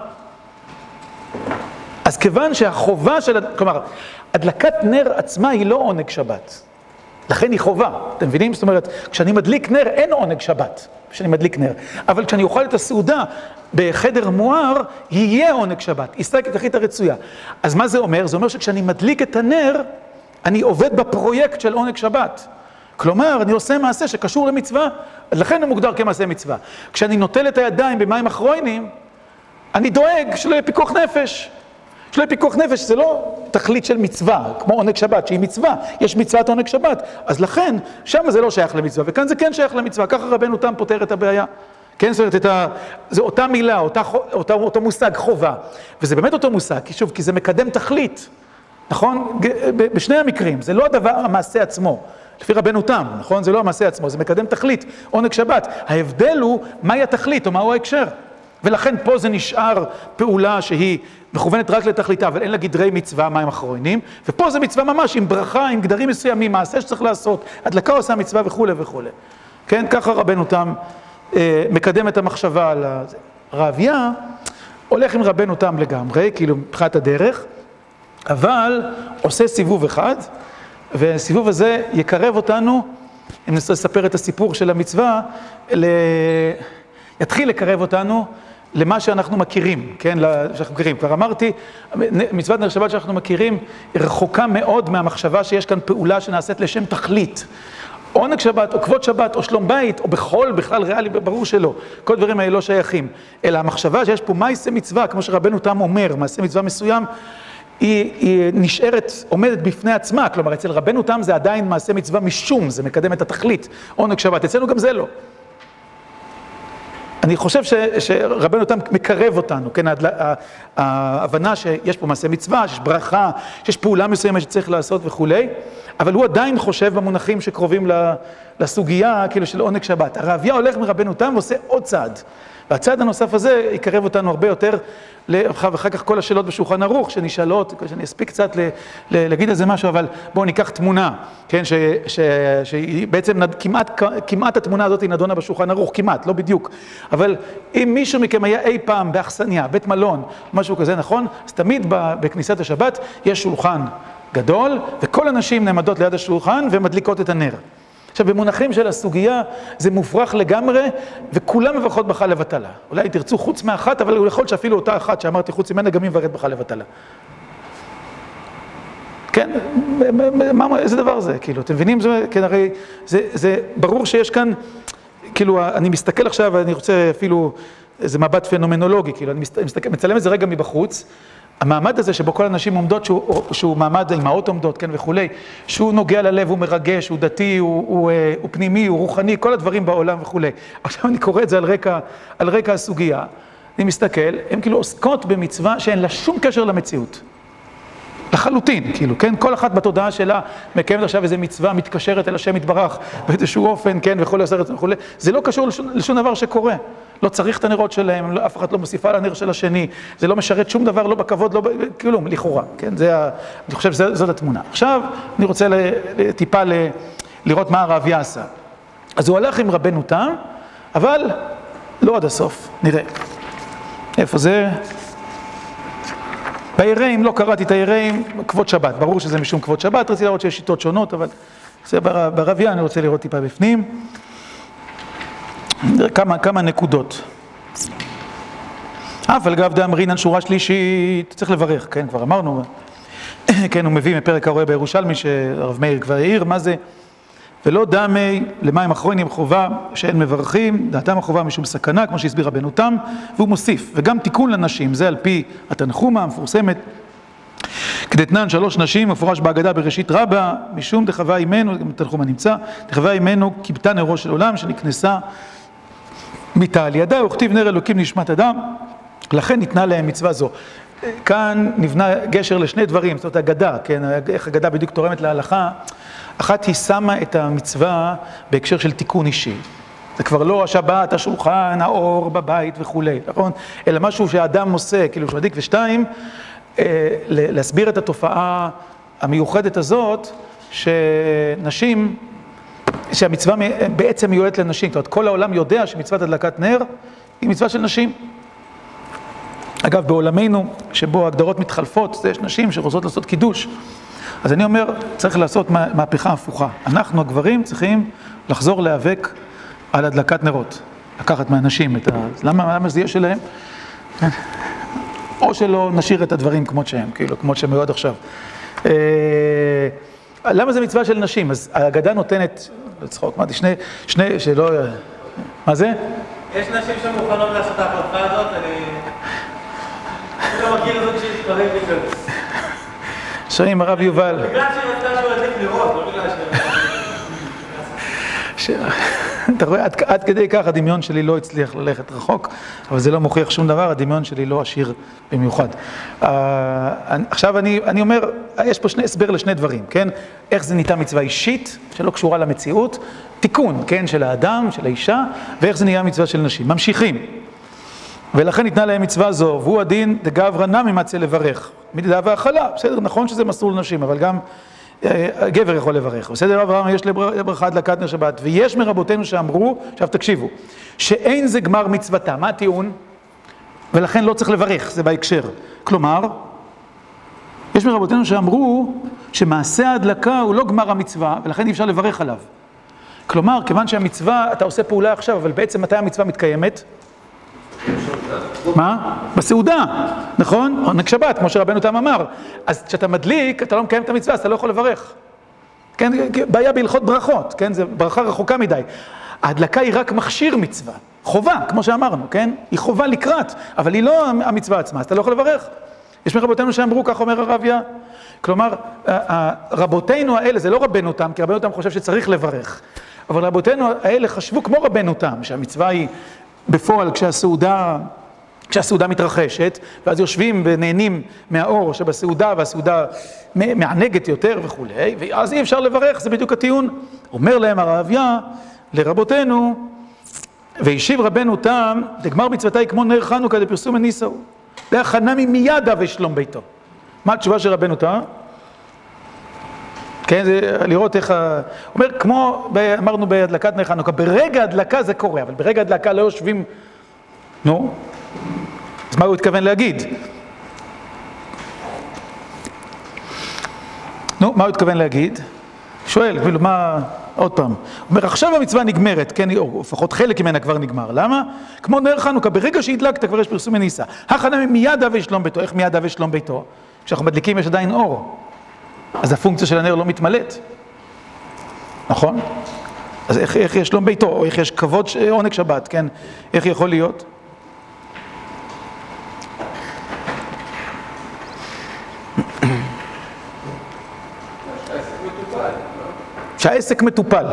A: אז כיוון שהחובה של... כלומר, הדלקת נר עצמה היא לא עונג שבת. לכן היא חובה. אתם מבינים? זאת אומרת, כשאני מדליק נר, אין עונג שבת. כשאני מדליק נר. אבל כשאני אוכל את הסעודה בחדר מואר, יהיה עונג שבת. יסתק את התכלית הרצויה. אז מה זה אומר? זה אומר שכשאני מדליק את הנר, אני עובד בפרויקט של עונג שבת. כלומר, אני עושה מעשה שקשור למצווה, לכן הוא מוגדר כמעשה מצווה. כשאני נוטל את הידיים במים אחרונים, אני דואג שלא יהיה פיקוח נפש. שלא יהיה פיקוח נפש, זה לא תכלית של מצווה, כמו עונג שבת, שהיא מצווה. יש מצוות עונג שבת. אז לכן, שם זה לא שייך למצווה, וכאן זה כן שייך למצווה. ככה רבנו תם פותר את הבעיה. כן, זאת אומרת, את ה... זו אותה מילה, אותה, אותה, אותו מושג חובה. וזה באמת אותו מושג, כי שוב, כי זה מקדם תכלית. נכון? בשני המקרים. זה לא הדבר, המעשה עצמו. לפי רבנו תם, נכון? זה לא המעשה עצמו, זה מקדם תכלית. עונג שבת. ההבדל הוא מהי התכלית או מהו ההקשר. ולכן פה זה נשאר פעולה שהיא מכוונת רק לתכליתה, אבל אין לה גדרי מצווה, מים אחרונים, ופה זה מצווה ממש עם ברכה, עם גדרים מסוימים, מעשה שצריך לעשות, הדלקה עושה מצווה וכו' וכו'. כן, ככה רבנו תם אה, מקדם את המחשבה על זה. רעביה הולך עם רבנו תם לגמרי, כאילו מבחינת הדרך, אבל עושה סיבוב אחד, והסיבוב הזה יקרב אותנו, אם ננסה לספר את הסיפור של המצווה, ל... יתחיל לקרב אותנו למה שאנחנו מכירים, כן, שאנחנו מכירים. כבר אמרתי, מצוות נר שבת שאנחנו מכירים, היא רחוקה מאוד מהמחשבה שיש כאן פעולה שנעשית לשם תכלית. עונג שבת, או כבוד שבת, או שלום בית, או בכל, בכלל ריאלי, ברור שלא. כל דברים האלה לא שייכים. אלא המחשבה שיש פה מעשה מצווה, כמו שרבנו תם אומר, מעשה מצווה מסוים, היא, היא נשארת, עומדת בפני עצמה. כלומר, אצל רבנו תם זה עדיין מעשה מצווה משום, זה מקדם את התכלית. עונג שבת, אצלנו גם זה לא. אני חושב ש, שרבנו תם מקרב אותנו, כן, ההבנה שיש פה מעשה מצווה, שיש ברכה, שיש פעולה מסוימת שצריך לעשות וכולי, אבל הוא עדיין חושב במונחים שקרובים לסוגיה, כאילו של עונג שבת. הרעביה הולך מרבנו תם ועושה עוד צעד, והצעד הנוסף הזה יקרב אותנו הרבה יותר, ואחר כך כל השאלות בשולחן ערוך שנשאלות, שאני אספיק קצת להגיד על זה משהו, אבל בואו ניקח תמונה, כן, שהיא בעצם כמעט, כמעט התמונה הזאת היא נדונה בשולחן ערוך, כמעט, לא בדיוק, אבל אם מישהו מכם היה אי פעם באכסניה, בית מלון, משהו כזה, נכון? אז תמיד בכניסת השבת יש שולחן גדול, וכל הנשים נעמדות ליד השולחן ומדליקות את הנר. עכשיו, במונחים של הסוגיה, זה מופרך לגמרי, וכולם מברכות בך לבטלה. אולי תרצו חוץ מאחת, אבל הוא יכול שאפילו אותה אחת שאמרתי חוץ ממנה, גם היא מברכת בך לבטלה. כן, מה, איזה דבר זה? כאילו, אתם מבינים? זה, כן, הרי, זה, זה ברור שיש כאן כאילו, אני מסתכל עכשיו, ואני רוצה אפילו איזה מבט פנומנולוגי, כאילו, אני מסתכל, מצלם את זה רגע מבחוץ, המעמד הזה שבו כל הנשים עומדות, שהוא, שהוא מעמד, האמהות עומדות, כן, וכולי, שהוא נוגע ללב, הוא מרגש, הוא דתי, הוא, הוא, הוא פנימי, הוא רוחני, כל הדברים בעולם וכולי. עכשיו אני קורא את זה על רקע, על רקע הסוגיה, אני מסתכל, הן כאילו עוסקות במצווה שאין לה שום קשר למציאות. לחלוטין, כאילו, כן? כל אחת בתודעה שלה מקיימת עכשיו איזו מצווה, מתקשרת אל השם יתברך, באיזשהו אופן, כן, וכולי, עשרת וכולי. זה לא קשור לשום, לשום דבר שקורה. לא צריך את הנרות שלהם, אף אחד לא מוסיפה על הנר של השני, זה לא משרת שום דבר, לא בכבוד, לא, כאילו, לכאורה, כן? זה ה... אני חושב שזאת התמונה. עכשיו, אני רוצה ל... טיפה ל... לראות מה הרעביה עשה. אז הוא הלך עם רבנו תם, אבל לא עד הסוף, נראה. איפה זה? ביראים, לא קראתי את היראים, כבוד שבת, ברור שזה משום כבוד שבת, רציתי לראות שיש שיטות שונות, אבל זה ברעביה, אני רוצה לראות טיפה בפנים. כמה, כמה נקודות. אף על גב דאמרינן שורה שלישית, צריך לברך, כן, כבר אמרנו, כן, הוא מביא מפרק הרואה בירושלמי, שהרב מאיר כבר העיר, מה זה? ולא דמי למים אחרונים חובה שאין מברכים, דעתם החובה משום סכנה, כמו שהסביר רבנו תם, והוא מוסיף, וגם תיקון לנשים, זה על פי התנחומה המפורסמת, כדתנן שלוש נשים, מפורש בהגדה בראשית רבה, משום דחווה אימנו, גם התנחומה נמצא, דחווה אימנו כיבתה נרו של עולם, שנכנסה מיתה על ידה, וכתיב נר אלוקים נשמת אדם, לכן ניתנה להם מצווה זו. כאן נבנה גשר לשני דברים, זאת אומרת, הגדה, כן, איך הגדה בדיוק תורמת להלכה, אחת היא שמה את המצווה בהקשר של תיקון אישי. זה כבר לא השבת, השולחן, האור בבית וכולי, נכון? אלא משהו שהאדם עושה, כאילו שמדיק, ושתיים, להסביר את התופעה המיוחדת הזאת, שנשים, שהמצווה בעצם מיועדת לנשים. זאת אומרת, כל העולם יודע שמצוות הדלקת נר היא מצווה של נשים. אגב, בעולמנו, שבו הגדרות מתחלפות, יש נשים שרוצות לעשות קידוש. אז אני אומר, צריך לעשות מהפכה הפוכה. אנחנו, הגברים, צריכים לחזור להיאבק על הדלקת נרות. לקחת מהנשים את ה... למה, למה זה יהיה שלהם? או שלא נשאיר את הדברים כמות שהם, כאילו, כמות שהם היו עד עכשיו. למה זה מצווה של נשים? אז ההגדה נותנת, לצחוק, אמרתי, שני, שני, שלא... מה זה?
C: יש נשים שמוכנות לעשות את ההפרפה הזאת, אני... אני לא מכיר זאת שהתפרק לי כזה.
A: שרים, הרב יובל.
C: בגלל שהיא רצתה שהוא ידליק לראות, לא בגלל ש...
A: אתה רואה, עד כדי כך הדמיון שלי לא הצליח ללכת רחוק, אבל זה לא מוכיח שום דבר, הדמיון שלי לא עשיר במיוחד. עכשיו אני אומר, יש פה שני הסבר לשני דברים, כן? איך זה נהייתה מצווה אישית, שלא קשורה למציאות, תיקון, כן, של האדם, של האישה, ואיך זה נהיה מצווה של נשים. ממשיכים. ולכן ניתנה להם מצווה זו, והוא הדין דגברא נמי מצא לברך. מדידה והאכלה, בסדר, נכון שזה מסלול נשים, אבל גם גבר יכול לברך. בסדר, אברהם, יש לברכה הדלקת נר שבת, ויש מרבותינו שאמרו, עכשיו תקשיבו, שאין זה גמר מצוותה. מה הטיעון? ולכן לא צריך לברך, זה בהקשר. כלומר, יש מרבותינו שאמרו שמעשה ההדלקה הוא לא גמר המצווה, ולכן אי אפשר לברך עליו. כלומר, כיוון שהמצווה, אתה עושה פעולה עכשיו, אבל בעצם מתי המצווה מתקיימת? מה? בסעודה, נכון? עונג שבת, כמו שרבנו תם אמר. אז כשאתה מדליק, אתה לא מקיים את המצווה, אז אתה לא יכול לברך. כן? בעיה בהלכות ברכות, כן? זה ברכה רחוקה מדי. ההדלקה היא רק מכשיר מצווה. חובה, כמו שאמרנו, כן? היא חובה לקראת, אבל היא לא המצווה עצמה, אז אתה לא יכול לברך. יש מרבותינו שאמרו, כך אומר הרביה. כלומר, רבותינו האלה, זה לא רבנו תם, כי רבנו תם חושב שצריך לברך. אבל רבותינו האלה חשבו כמו רבנו תם, שהמצווה היא בפועל כשהסעודה, כשהסעודה מתרחשת, ואז יושבים ונהנים מהאור שבסעודה, והסעודה מענגת יותר וכו', ואז אי אפשר לברך, זה בדיוק הטיעון. אומר להם הרעביה, לרבותינו, והשיב רבנו תם, דגמר מצוותי כמו נר חנוכה דפרסום הניסהו, להכנה מידה ושלום ביתו. מה התשובה של רבנו תם? כן, זה לראות איך ה... הוא אומר, כמו אמרנו בהדלקת נר חנוכה, ברגע הדלקה זה קורה, אבל ברגע הדלקה לא יושבים... נו, אז מה הוא התכוון להגיד? נו, מה הוא התכוון להגיד? שואל, כאילו, מה... עוד פעם. הוא אומר, עכשיו המצווה נגמרת, כן, או לפחות חלק ממנה כבר נגמר. למה? כמו נר חנוכה, ברגע שהדלקת כבר יש פרסום הניסה. הכנה מידה ושלום ביתו. איך מידה ושלום ביתו? כשאנחנו מדליקים יש עדיין אור. אז הפונקציה של הנר לא מתמלאת. נכון? אז איך, איך יש שלום ביתו, או איך יש כבוד עונג שבת, כן? איך יכול להיות? שהעסק מטופל.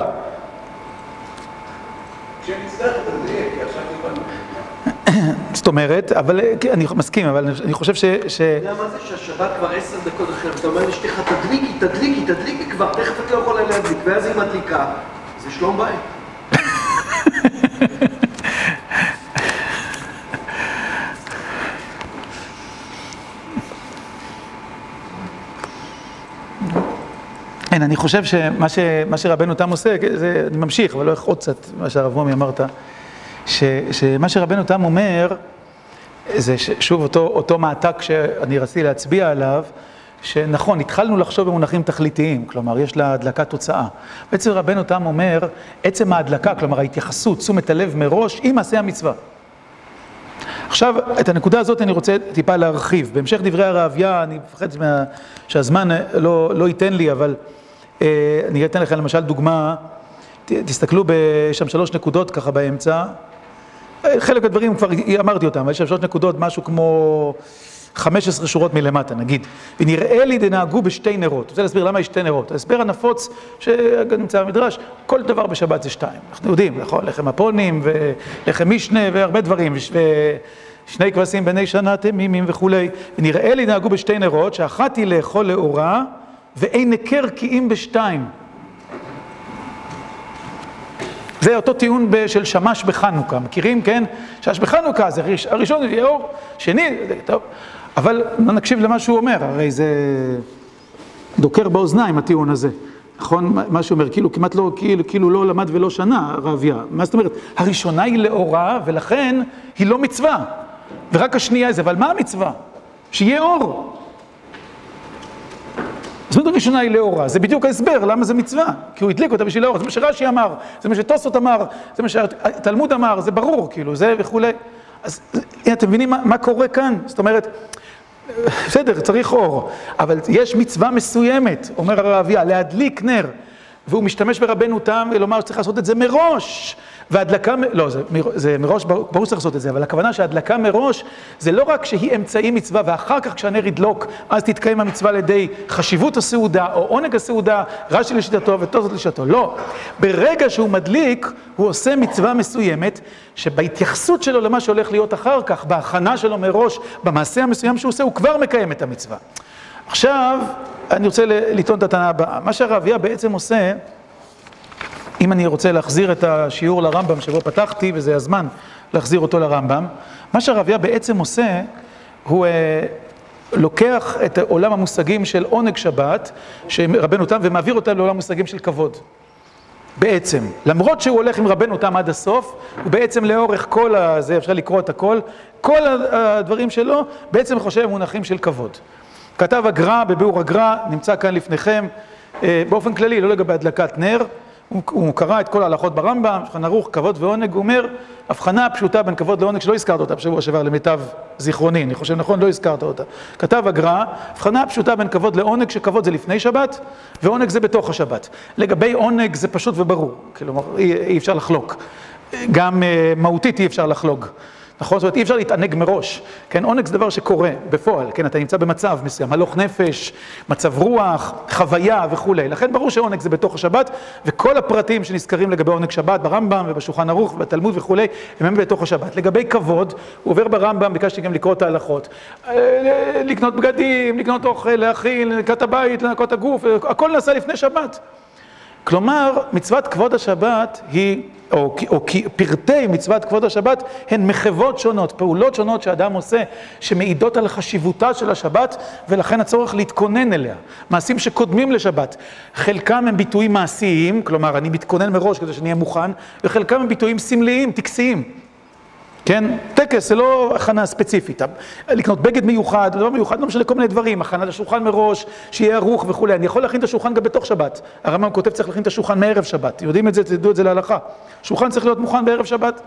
A: זאת אומרת, אבל אני מסכים, אבל אני חושב ש...
D: אתה יודע מה זה שהשבת כבר עשר דקות אחרת, אתה אומר לאשתך, תדליקי, תדליקי, תדליקי כבר, תכף את לא יכולה להדליק, ואז היא מדליקה, זה שלום בית.
A: אין, אני חושב שמה ש, מה שרבנו תם עושה, זה, אני ממשיך, אבל לא איך עוד קצת מה שהרב מומי אמרת, ש, שמה שרבנו תם אומר, זה שוב אותו, אותו מעתק שאני רציתי להצביע עליו, שנכון, התחלנו לחשוב במונחים תכליתיים, כלומר, יש לה הדלקה תוצאה. בעצם רבנו תם אומר, עצם ההדלקה, כלומר, ההתייחסות, תשומת הלב מראש, עם מעשה המצווה. עכשיו, את הנקודה הזאת אני רוצה טיפה להרחיב. בהמשך דברי הרעביה, אני מפחד מה... שהזמן לא, לא ייתן לי, אבל אה, אני אתן לכם למשל דוגמה, ת, תסתכלו בשם שלוש נקודות ככה באמצע, חלק מהדברים כבר אמרתי אותם, אבל יש שם שלוש נקודות, משהו כמו חמש עשרה שורות מלמטה, נגיד. ונראה לי דנהגו בשתי נרות. אני רוצה להסביר למה יש שתי נרות. ההסבר הנפוץ שנמצא במדרש, כל דבר בשבת זה שתיים. אנחנו יודעים, נכון? לחם הפונים ולחם משנה והרבה דברים, ושני כבשים בני שנה תמימים וכולי. ונראה לי דנהגו בשתי נרות, שאחת היא לאכול לאורה, ואין ניכר כי אם בשתיים. זה אותו טיעון של שמש בחנוכה, מכירים, כן? שמש בחנוכה, זה הראשון יהיה אור, שני, טוב, אבל נקשיב למה שהוא אומר, הרי זה דוקר באוזניים הטיעון הזה, נכון? מה שהוא אומר, כאילו כמעט לא, כאילו, כאילו לא למד ולא שנה, רעביה. מה זאת אומרת? הראשונה היא לאורה, ולכן היא לא מצווה, ורק השנייה זה, אבל מה המצווה? שיהיה אור. זאת הראשונה היא לאורה, זה בדיוק ההסבר, למה זה מצווה? כי הוא הדליק אותה בשביל לאורה, זה מה שרש"י אמר, זה מה שטוסות אמר, זה מה שהתלמוד אמר, זה ברור, כאילו, זה וכולי. אז הנה, אתם מבינים מה, מה קורה כאן? זאת אומרת, בסדר, צריך אור, אבל יש מצווה מסוימת, אומר הרעביה, להדליק נר, והוא משתמש ברבנו תם, ולומר שצריך לעשות את זה מראש, והדלקה, לא, זה, זה מראש, ברור שצריך לעשות את זה, אבל הכוונה שההדלקה מראש, זה לא רק שהיא אמצעי מצווה, ואחר כך כשהנר ידלוק, אז תתקיים המצווה לידי חשיבות הסעודה, או עונג הסעודה, רש"י לשיטתו ותוספות לשיטתו, לא. ברגע שהוא מדליק, הוא עושה מצווה מסוימת, שבהתייחסות שלו למה שהולך להיות אחר כך, בהכנה שלו מראש, במעשה המסוים שהוא עושה, הוא כבר מקיים את המצווה. עכשיו, אני רוצה לטעון את הטענה הבאה. מה שהרעביה בעצם עושה, אם אני רוצה להחזיר את השיעור לרמב"ם שבו פתחתי, וזה הזמן להחזיר אותו לרמב"ם, מה שהרעביה בעצם עושה, הוא אה, לוקח את עולם המושגים של עונג שבת, שרבנו תם, ומעביר אותם לעולם המושגים של כבוד. בעצם, למרות שהוא הולך עם רבנו תם עד הסוף, הוא בעצם לאורך כל הזה, אפשר לקרוא את הכל, כל הדברים שלו, בעצם חושב מונחים של כבוד. כתב הגר"א, בביאור הגר"א, נמצא כאן לפניכם, באופן כללי, לא לגבי הדלקת נר, הוא, הוא קרא את כל ההלכות ברמב"ם, שולחן ערוך, כבוד ועונג, הוא אומר, הבחנה פשוטה בין כבוד לעונג, שלא הזכרת אותה בשבוע שעבר למיטב זיכרוני, אני חושב נכון, לא הזכרת אותה. כתב הגר"א, הבחנה פשוטה בין כבוד לעונג, שכבוד זה לפני שבת, ועונג זה בתוך השבת. לגבי עונג זה פשוט וברור, כלומר, אי, אי אפשר לחלוק. גם מהותית אי אפשר לחלוק. נכון? זאת אומרת, אי אפשר להתענג מראש, כן? עונג זה דבר שקורה בפועל, כן? אתה נמצא במצב מסוים, הלוך נפש, מצב רוח, חוויה וכולי. לכן ברור שעונג זה בתוך השבת, וכל הפרטים שנזכרים לגבי עונג שבת ברמב"ם ובשולחן ערוך ובתלמוד וכולי, הם הם בתוך השבת. לגבי כבוד, הוא עובר ברמב"ם, ביקשתי גם לקרוא את ההלכות. לקנות בגדים, לקנות אוכל, להכין, לנקות הבית, לנקות הגוף, הכל נעשה לפני שבת. כלומר, מצוות כבוד השבת היא, או, או פרטי מצוות כבוד השבת, הן מחוות שונות, פעולות שונות שאדם עושה, שמעידות על חשיבותה של השבת, ולכן הצורך להתכונן אליה. מעשים שקודמים לשבת. חלקם הם ביטויים מעשיים, כלומר, אני מתכונן מראש כדי שאני אהיה מוכן, וחלקם הם ביטויים סמליים, טקסיים. כן? טקס זה לא הכנה ספציפית. לקנות בגד מיוחד, לא מיוחד, לא משנה כל מיני דברים, הכנת השולחן מראש, שיהיה ערוך וכולי. אני יכול להכין את השולחן גם בתוך שבת. הרמב"ם כותב צריך להכין את השולחן מערב שבת. יודעים את זה, תדעו את זה להלכה. שולחן צריך להיות מוכן בערב שבת.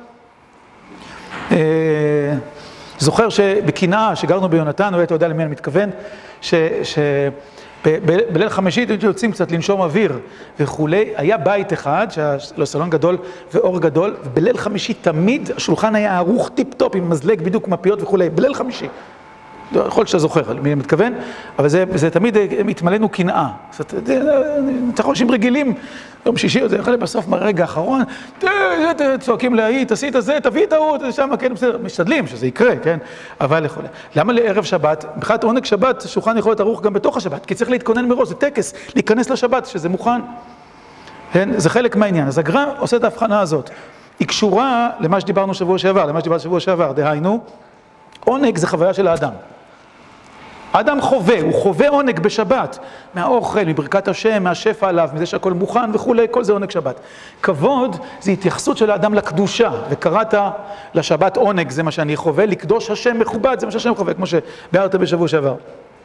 A: זוכר שבקנאה, שגרנו ביונתן, אולי אתה יודע למי אני מתכוון, ש... בליל חמישי יוצאים קצת לנשום אוויר וכולי, היה בית אחד, שהיה לו סלון גדול ואור גדול, ובליל חמישי תמיד השולחן היה ערוך טיפ-טופ עם מזלג בדיוק מפיות וכולי, בליל חמישי. יכול להיות שאתה זוכר על מי אני מתכוון, אבל זה, זה תמיד התמלאנו קנאה. צריך אנשים רגילים, יום שישי, זה יכול להיות בסוף מהרגע האחרון, צועקים להיא, תעשי את זה, תביא את ההוא, שם, כן, בסדר, משתדלים שזה יקרה, כן, אבל יכול להיות. למה לערב שבת? מבחינת עונג שבת, שולחן יכול להיות ערוך גם בתוך השבת, כי צריך להתכונן מראש, זה טקס, להיכנס לשבת, שזה מוכן. כן, זה חלק מהעניין. אז הגר"א עושה את ההבחנה הזאת. היא קשורה למה שדיברנו שבוע שעבר, למה שדיברנו שבוע שעבר, דהיינו, עונג זה חוויה של האדם. האדם חווה, הוא חווה עונג בשבת, מהאוכל, מברכת השם, מהשפע עליו, מזה שהכל מוכן וכולי, כל זה עונג שבת. כבוד זה התייחסות של האדם לקדושה, וקראת לשבת עונג, זה מה שאני חווה, לקדוש השם מכובד, זה מה שהשם חווה, כמו שביארת בשבוע שעבר.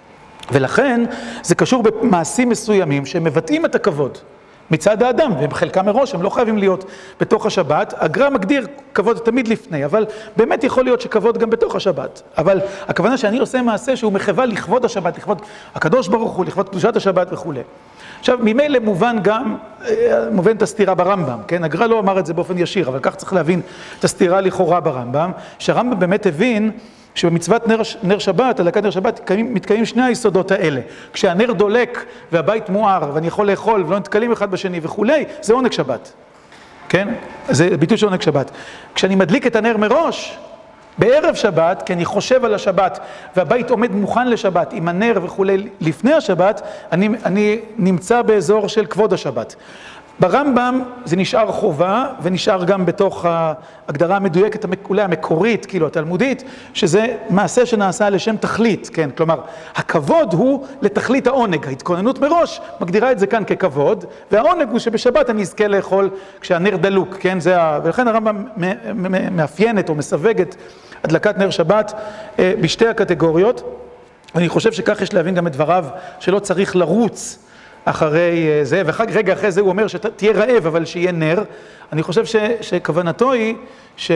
A: ולכן זה קשור במעשים מסוימים שמבטאים את הכבוד מצד האדם, והם חלקם מראש, הם לא חייבים להיות בתוך השבת. הגר"א מגדיר כבוד תמיד לפני, אבל באמת יכול להיות שכבוד גם בתוך השבת. אבל הכוונה שאני עושה מעשה שהוא מחווה לכבוד השבת, לכבוד הקדוש ברוך הוא, לכבוד קדושת השבת וכו'. עכשיו, ממילא מובן גם, מובן את הסתירה ברמב"ם, כן? הגר"א לא אמר את זה באופן ישיר, אבל כך צריך להבין את הסתירה לכאורה ברמב"ם, שהרמב"ם באמת הבין שבמצוות נר, נר שבת, הדלקת נר שבת, מתקיימים, מתקיימים שני היסודות האלה. כשהנר דולק והבית מואר, ואני יכול לאכול ולא נתקלים אחד בשני וכולי, זה עונג שבת. כן? זה ביטוי של עונג שבת. כשאני מדליק את הנר מראש, בערב שבת, כי אני חושב על השבת, והבית עומד מוכן לשבת, עם הנר וכולי לפני השבת, אני, אני נמצא באזור של כבוד השבת. ברמב"ם זה נשאר חובה, ונשאר גם בתוך ההגדרה המדויקת, אולי המקורית, כאילו התלמודית, שזה מעשה שנעשה לשם תכלית, כן? כלומר, הכבוד הוא לתכלית העונג, ההתכוננות מראש מגדירה את זה כאן ככבוד, והעונג הוא שבשבת אני אזכה לאכול כשהנר דלוק, כן? זה ה... ולכן הרמב"ם מאפיינת או מסווגת הדלקת נר שבת בשתי הקטגוריות, ואני חושב שכך יש להבין גם את דבריו, שלא צריך לרוץ אחרי זה, ורגע אחרי זה הוא אומר שתהיה רעב, אבל שיהיה נר. אני חושב ש, שכוונתו היא ש,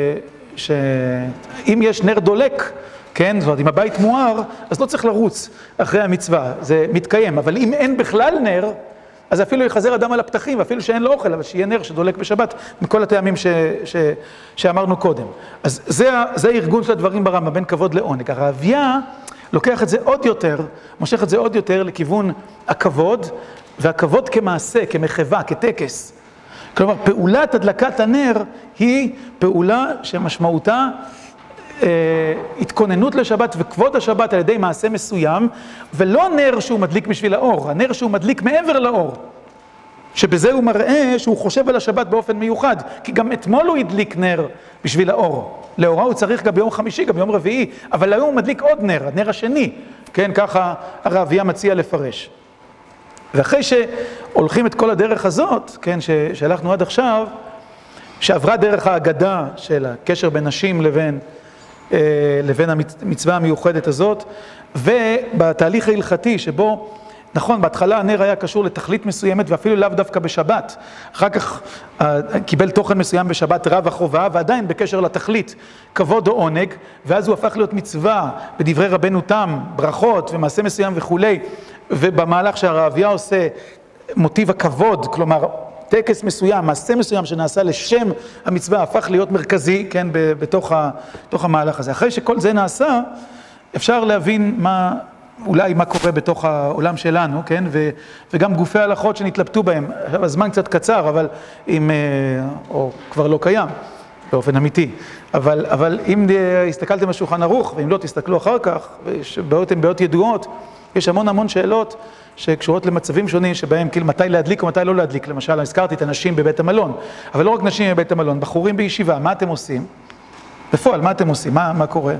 A: שאם יש נר דולק, כן, זאת אומרת, אם הבית מואר, אז לא צריך לרוץ אחרי המצווה, זה מתקיים. אבל אם אין בכלל נר, אז אפילו יחזר אדם על הפתחים, אפילו שאין לו אוכל, אבל שיהיה נר שדולק בשבת, מכל הטעמים ש, ש, שאמרנו קודם. אז זה, זה הארגון של הדברים ברמב"ם, בין כבוד לעונג. הרעביה לוקח את זה עוד יותר, מושך את זה עוד יותר לכיוון הכבוד, והכבוד כמעשה, כמחווה, כטקס. כלומר, פעולת הדלקת הנר היא פעולה שמשמעותה אה, התכוננות לשבת וכבוד השבת על ידי מעשה מסוים, ולא נר שהוא מדליק בשביל האור, הנר שהוא מדליק מעבר לאור. שבזה הוא מראה שהוא חושב על השבת באופן מיוחד, כי גם אתמול הוא הדליק נר בשביל האור. לאורה הוא צריך גם ביום חמישי, גם ביום רביעי, אבל היום הוא מדליק עוד נר, הנר השני. כן, ככה הרעביה מציע לפרש. ואחרי שהולכים את כל הדרך הזאת, כן, שהלכנו עד עכשיו, שעברה דרך ההגדה של הקשר בין נשים לבין, אה, לבין המצווה המיוחדת הזאת, ובתהליך ההלכתי שבו, נכון, בהתחלה הנר היה קשור לתכלית מסוימת ואפילו לאו דווקא בשבת. אחר כך uh, קיבל תוכן מסוים בשבת רב החובה, ועדיין בקשר לתכלית, כבוד או עונג, ואז הוא הפך להיות מצווה בדברי רבנו תם, ברכות ומעשה מסוים וכולי, ובמהלך שהרעביה עושה מוטיב הכבוד, כלומר טקס מסוים, מעשה מסוים שנעשה לשם המצווה, הפך להיות מרכזי, כן, בתוך, ה, בתוך המהלך הזה. אחרי שכל זה נעשה, אפשר להבין מה... אולי מה קורה בתוך העולם שלנו, כן? ו, וגם גופי הלכות שנתלבטו בהם. עכשיו, הזמן קצת קצר, אבל אם, או כבר לא קיים, באופן אמיתי. אבל, אבל אם הסתכלתם על שולחן ערוך, ואם לא תסתכלו אחר כך, בעיות הן בעיות ידועות, יש המון המון שאלות שקשורות למצבים שונים, שבהם כאילו מתי להדליק או מתי לא להדליק. למשל, אני הזכרתי את הנשים בבית המלון, אבל לא רק נשים בבית המלון, בחורים בישיבה, מה אתם עושים? בפועל, מה אתם עושים? מה, מה קורה?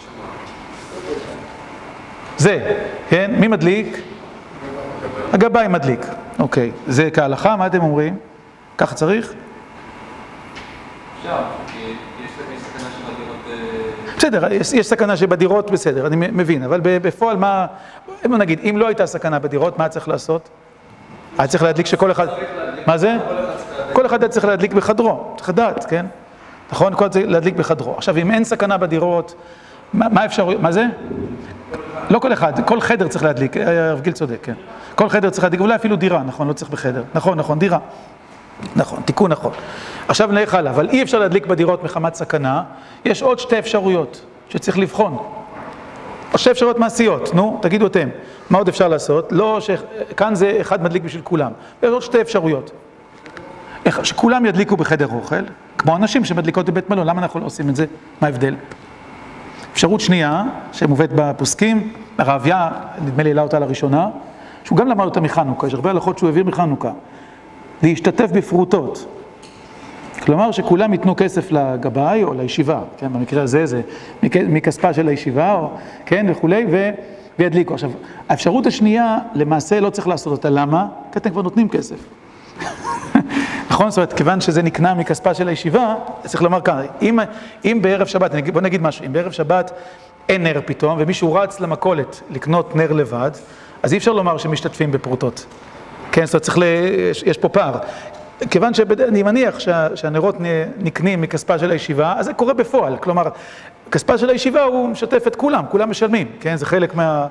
A: זה, כן? מי מדליק? הגבאי מדליק. אוקיי. זה כהלכה, מה אתם אומרים? ככה צריך?
C: אפשר, יש סכנה שבדירות...
A: בסדר, יש סכנה שבדירות, בסדר, אני מבין, אבל בפועל מה... בוא נגיד, אם לא הייתה סכנה בדירות, מה צריך לעשות? היה צריך להדליק שכל אחד... מה זה? כל אחד צריך להדליק בחדרו, צריך לדעת, כן? נכון? כל אחד צריך להדליק בחדרו. עכשיו, אם אין סכנה בדירות, מה אפשר... מה זה? לא כל אחד, כל חדר צריך להדליק, הרב גיל צודק, כן. כל חדר צריך להדליק, אולי אפילו דירה, נכון, לא צריך בחדר. נכון, נכון, דירה. נכון, תיקון נכון. עכשיו נלך הלאה, אבל אי אפשר להדליק בדירות מחמת סכנה, יש עוד שתי אפשרויות שצריך לבחון. או שתי אפשרויות מעשיות, נו, תגידו אתם, מה עוד אפשר לעשות? לא, כאן זה אחד מדליק בשביל כולם. יש עוד שתי אפשרויות. שכולם ידליקו בחדר אוכל, כמו אנשים שמדליקות בבית מלון, למה אנחנו לא עושים את זה? מה ההבדל? אפשרות שנייה, שמובאת בפוסקים, הרעביה, נדמה לי העלה אותה לראשונה, שהוא גם למד אותה מחנוכה, יש הרבה הלכות שהוא העביר מחנוכה, להשתתף בפרוטות. כלומר שכולם ייתנו כסף לגבאי או לישיבה, כן, במקרה הזה זה מכספה של הישיבה, או, כן, וכולי, ו... וידליקו. עכשיו, האפשרות השנייה, למעשה לא צריך לעשות אותה, למה? כי אתם כבר נותנים כסף. נכון? זאת אומרת, כיוון שזה נקנה מכספה של הישיבה, צריך לומר כאן, אם, אם בערב שבת, בוא נגיד משהו, אם בערב שבת אין נר פתאום, ומישהו רץ למכולת לקנות נר לבד, אז אי אפשר לומר שמשתתפים בפרוטות. כן, זאת אומרת, צריך ל... יש, יש פה פער. כיוון שאני מניח שה, שהנרות נקנים מכספה של הישיבה, אז זה קורה בפועל. כלומר, כספה של הישיבה הוא משתף את כולם, כולם משלמים, כן? זה חלק מה...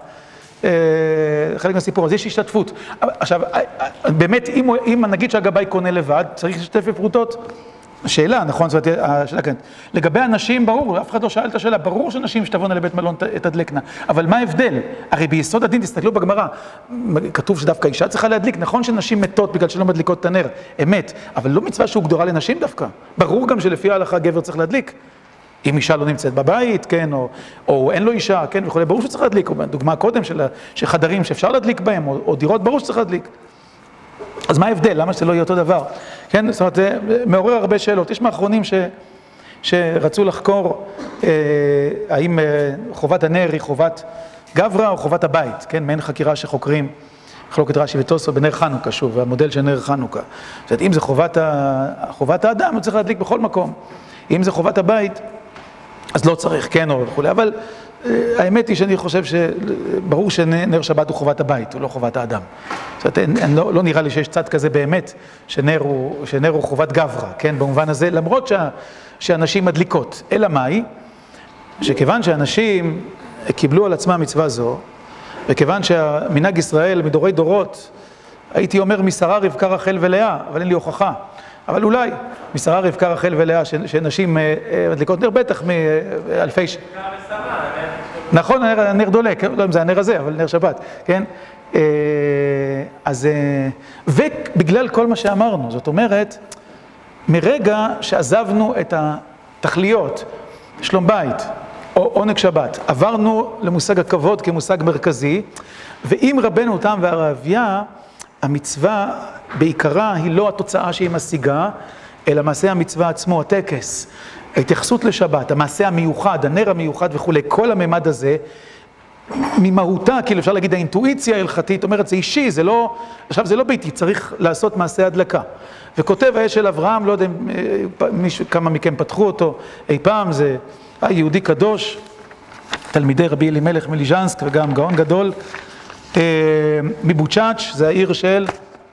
A: חלק מהסיפור, אז יש השתתפות. עכשיו, באמת, אם, אם נגיד שהגבאי קונה לבד, צריך להשתתף בפרוטות? השאלה, נכון? זאת אומרת, השאלה כן. לגבי אנשים, ברור, אף אחד לא שאל את השאלה, ברור שאנשים שתבואנה לבית מלון תדלקנה. אבל מה ההבדל? הרי ביסוד הדין, תסתכלו בגמרא, כתוב שדווקא אישה צריכה להדליק. נכון שנשים מתות בגלל שלא מדליקות את הנר, אמת, אבל לא מצווה שהוא גדורה לנשים דווקא. ברור גם שלפי ההלכה גבר צריך להדליק. אם אישה לא נמצאת בבית, כן, או, או אין לו אישה, כן, וכולי, ברור שצריך להדליק. או דוגמה קודם של, של חדרים שאפשר להדליק בהם, או, או דירות, ברור שצריך להדליק. אז מה ההבדל? למה שזה לא יהיה אותו דבר? כן, זאת אומרת, זה מעורר הרבה שאלות. יש מאחרונים ש, שרצו לחקור אה, האם אה, חובת הנר היא חובת גברא או חובת הבית, כן, מעין חקירה שחוקרים, חלוקת רש"י וטוסו בנר חנוכה, שוב, המודל של נר חנוכה. זאת אומרת, אם זה חובת, ה, חובת האדם, הוא צריך להדליק בכל מקום. אם זה חובת הבית, אז לא צריך, כן, או וכולי, אבל האמת היא שאני חושב שברור שנר שבת הוא חובת הבית, הוא לא חובת האדם. זאת אומרת, לא, לא נראה לי שיש צד כזה באמת, שנר הוא, שנר הוא חובת גברא, כן, במובן הזה, למרות שה, שאנשים מדליקות. אלא מהי? שכיוון שאנשים קיבלו על עצמם מצווה זו, וכיוון שהמנהג ישראל מדורי דורות, הייתי אומר משרה רבקה רחל ולאה, אבל אין לי הוכחה. אבל אולי, משרה רבקה רחל ולאה, שנשים מדליקות נר, בטח מאלפי... נכון, הנר דולק, לא יודע אם זה הנר הזה, אבל נר שבת, כן? אז... ובגלל כל מה שאמרנו, זאת אומרת, מרגע שעזבנו את התכליות, שלום בית, או עונג שבת, עברנו למושג הכבוד כמושג מרכזי, ואם רבנו תם והרעביה, המצווה בעיקרה היא לא התוצאה שהיא משיגה, אלא מעשה המצווה עצמו, הטקס, ההתייחסות לשבת, המעשה המיוחד, הנר המיוחד וכו', כל הממד הזה, ממהותה, כאילו אפשר להגיד האינטואיציה ההלכתית, אומרת זה אישי, זה לא, עכשיו זה לא ביתי, צריך לעשות מעשה הדלקה. וכותב האש של אברהם, לא יודע אם כמה מכם פתחו אותו אי פעם, זה יהודי קדוש, תלמידי רבי אלימלך מליז'נסק וגם גאון גדול, מבוצ'אץ', זה העיר של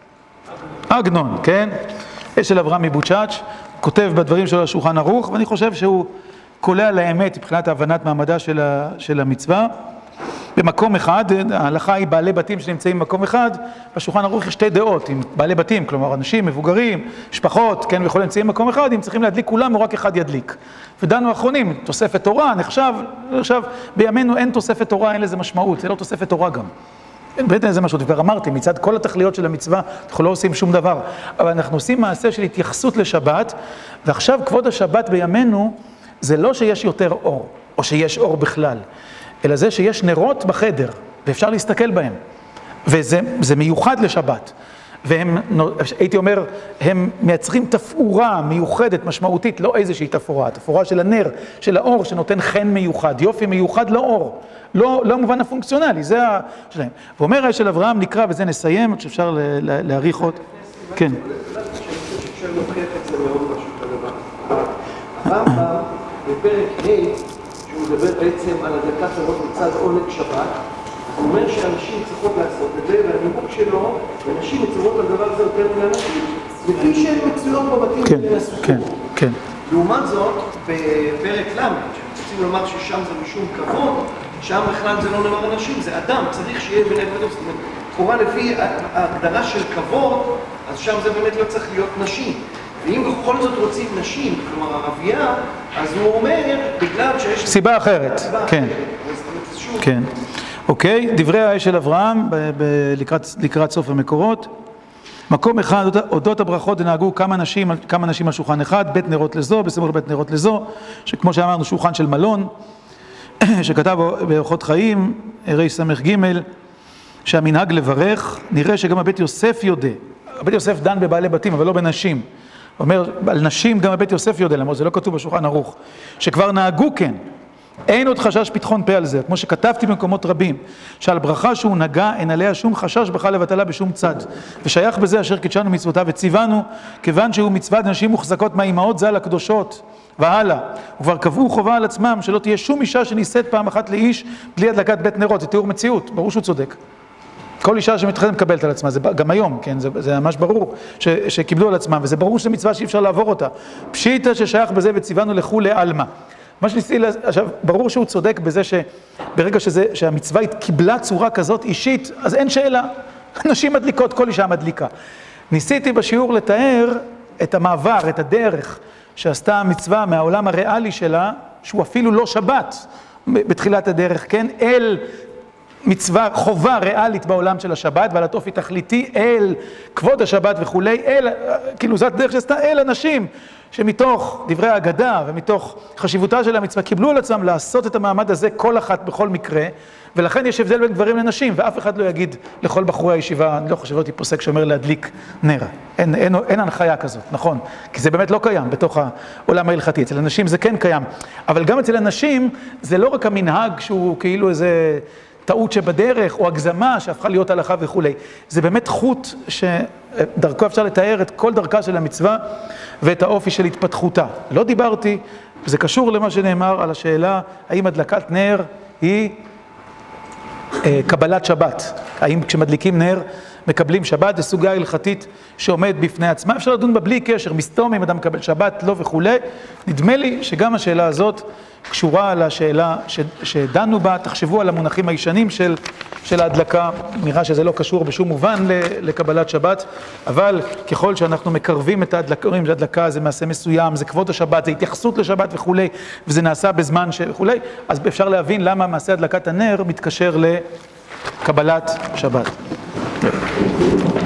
A: עגנון, כן? אש של אברהם מבוצ'אץ', כותב בדברים שלו השולחן ערוך, ואני חושב שהוא קולע לאמת מבחינת הבנת מעמדה של, ה, של המצווה. במקום אחד, ההלכה היא בעלי בתים שנמצאים במקום אחד, בשולחן ערוך יש שתי דעות, עם בעלי בתים, כלומר אנשים מבוגרים, משפחות, כן, ויכולים נמצאים במקום אחד, אם צריכים להדליק כולם או רק אחד ידליק. ודנו האחרונים, תוספת תורה, נחשב, עכשיו בימינו אין תוספת תורה, אין לזה משמעות, זה לא תוספת תורה גם. בעצם זה משהו, כבר אמרתי, מצד כל התכליות של המצווה, אנחנו לא עושים שום דבר, אבל אנחנו עושים מעשה של התייחסות לשבת, ועכשיו כבוד השבת בימינו, זה לא שיש יותר אור, או שיש אור בכלל, אלא זה שיש נרות בחדר, ואפשר להסתכל בהם, וזה זה מיוחד לשבת, והם, הייתי אומר, הם מייצרים תפאורה מיוחדת, משמעותית, לא איזושהי תפאורה, תפאורה של הנר, של האור, שנותן חן מיוחד, יופי מיוחד לאור, לא, לא מובן הפונקציונלי, זה שלהם. ואומר האש של אברהם נקרא, וזה נסיים, שאפשר להאריך עוד. כן.
D: אפשר להוכיח את זה מאוד פשוט הדבר. הרמב"ם בפרק ה' שהוא מדבר בעצם על הדלקת נרות מצד עונג שבת, הוא אומר שאנשים צריכות לעשות את זה, והנימוק שלו, ונשים מצוות על דבר הזה יותר מלאנשים, לפי שהן מצויות בבתים ונסוכות.
A: כן, כן.
D: לעומת זאת, בפרק ל', רוצים לומר ששם זה משום כבוד, שם בכלל זה לא נאמר אנשים, זה אדם, צריך שיהיה בני בדו, זאת אומרת, לכאורה לפי ההגדרה של כבוד, אז שם זה באמת לא צריך להיות נשים. ואם בכל זאת רוצים נשים, כלומר ערבייה, אז הוא אומר, בגלל שיש...
A: סיבה אחרת, כן. כן. אוקיי, דברי האש של אברהם, לקראת סוף המקורות. מקום אחד, אודות הברכות נהגו כמה נשים, כמה נשים על שולחן אחד, בית נרות לזו, בסמוך לבית נרות לזו, שכמו שאמרנו, שולחן של מלון, שכתב באורחות חיים, הרי סמך ג' שהמנהג לברך, נראה שגם הבית יוסף יודע. הבית יוסף דן בבעלי בתים, אבל לא בנשים. הוא אומר, על נשים גם הבית יוסף יודע, למרות זה לא כתוב בשולחן ערוך, שכבר נהגו כן. אין עוד חשש פתחון פה על זה, כמו שכתבתי במקומות רבים, שעל ברכה שהוא נגע, אין עליה שום חשש בכלל לבטלה בשום צד. ושייך בזה אשר קידשנו מצוותיו וציוונו, כיוון שהוא מצוות נשים מוחזקות מהאימהות ז"ל הקדושות, והלאה. וכבר קבעו חובה על עצמם שלא תהיה שום אישה שנישאת פעם אחת לאיש בלי הדלקת בית נרות. זה תיאור מציאות, ברור שהוא צודק. כל אישה שמתחתנת מקבלת על עצמה, זה גם היום, כן, זה, זה ממש ברור ש, שקיבלו על עצמם, וזה ברור שזה מצווה שאי אפשר לעבור אותה. פשיטה ששייך בזה וציוונו לכולי עלמא. מה שניסיתי, עכשיו, ברור שהוא צודק בזה שברגע שזה, שהמצווה קיבלה צורה כזאת אישית, אז אין שאלה. נשים מדליקות, כל אישה מדליקה. ניסיתי בשיעור לתאר את המעבר, את הדרך שעשתה המצווה מהעולם הריאלי שלה, שהוא אפילו לא שבת בתחילת הדרך, כן, אל מצווה, חובה ריאלית בעולם של השבת, ועל התופי תכליתי, אל כבוד השבת וכולי, אל, כאילו זאת דרך שעשתה אל אנשים, שמתוך דברי ההגדה ומתוך חשיבותה של המצווה קיבלו על עצמם לעשות את המעמד הזה כל אחת בכל מקרה, ולכן יש הבדל בין גברים לנשים, ואף אחד לא יגיד לכל בחורי הישיבה, אני לא חושב אותי פוסק שאומר להדליק נר. אין, אין, אין הנחיה כזאת, נכון? כי זה באמת לא קיים בתוך העולם ההלכתי. אצל הנשים זה כן קיים, אבל גם אצל הנשים זה לא רק המנהג שהוא כאילו איזה טעות שבדרך, או הגזמה שהפכה להיות הלכה וכולי. זה באמת חוט שדרכו אפשר לתאר את כל דרכה של המצווה ואת האופי של התפתחותה. לא דיברתי, וזה קשור למה שנאמר על השאלה, האם הדלקת נר היא אה, קבלת שבת? האם כשמדליקים נר מקבלים שבת? זה סוגיה הלכתית שעומד בפני עצמה. אפשר לדון בה בלי קשר, מסתום אם אדם מקבל שבת, לא וכולי. נדמה לי שגם השאלה הזאת קשורה לשאלה ש, שדנו בה, תחשבו על המונחים הישנים של, של ההדלקה, נראה שזה לא קשור בשום מובן לקבלת שבת, אבל ככל שאנחנו מקרבים את ההדלקה, אומרים שההדלקה זה מעשה מסוים, זה כבוד השבת, זה התייחסות לשבת וכולי, וזה נעשה בזמן וכולי, אז אפשר להבין למה מעשה הדלקת הנר מתקשר לקבלת שבת.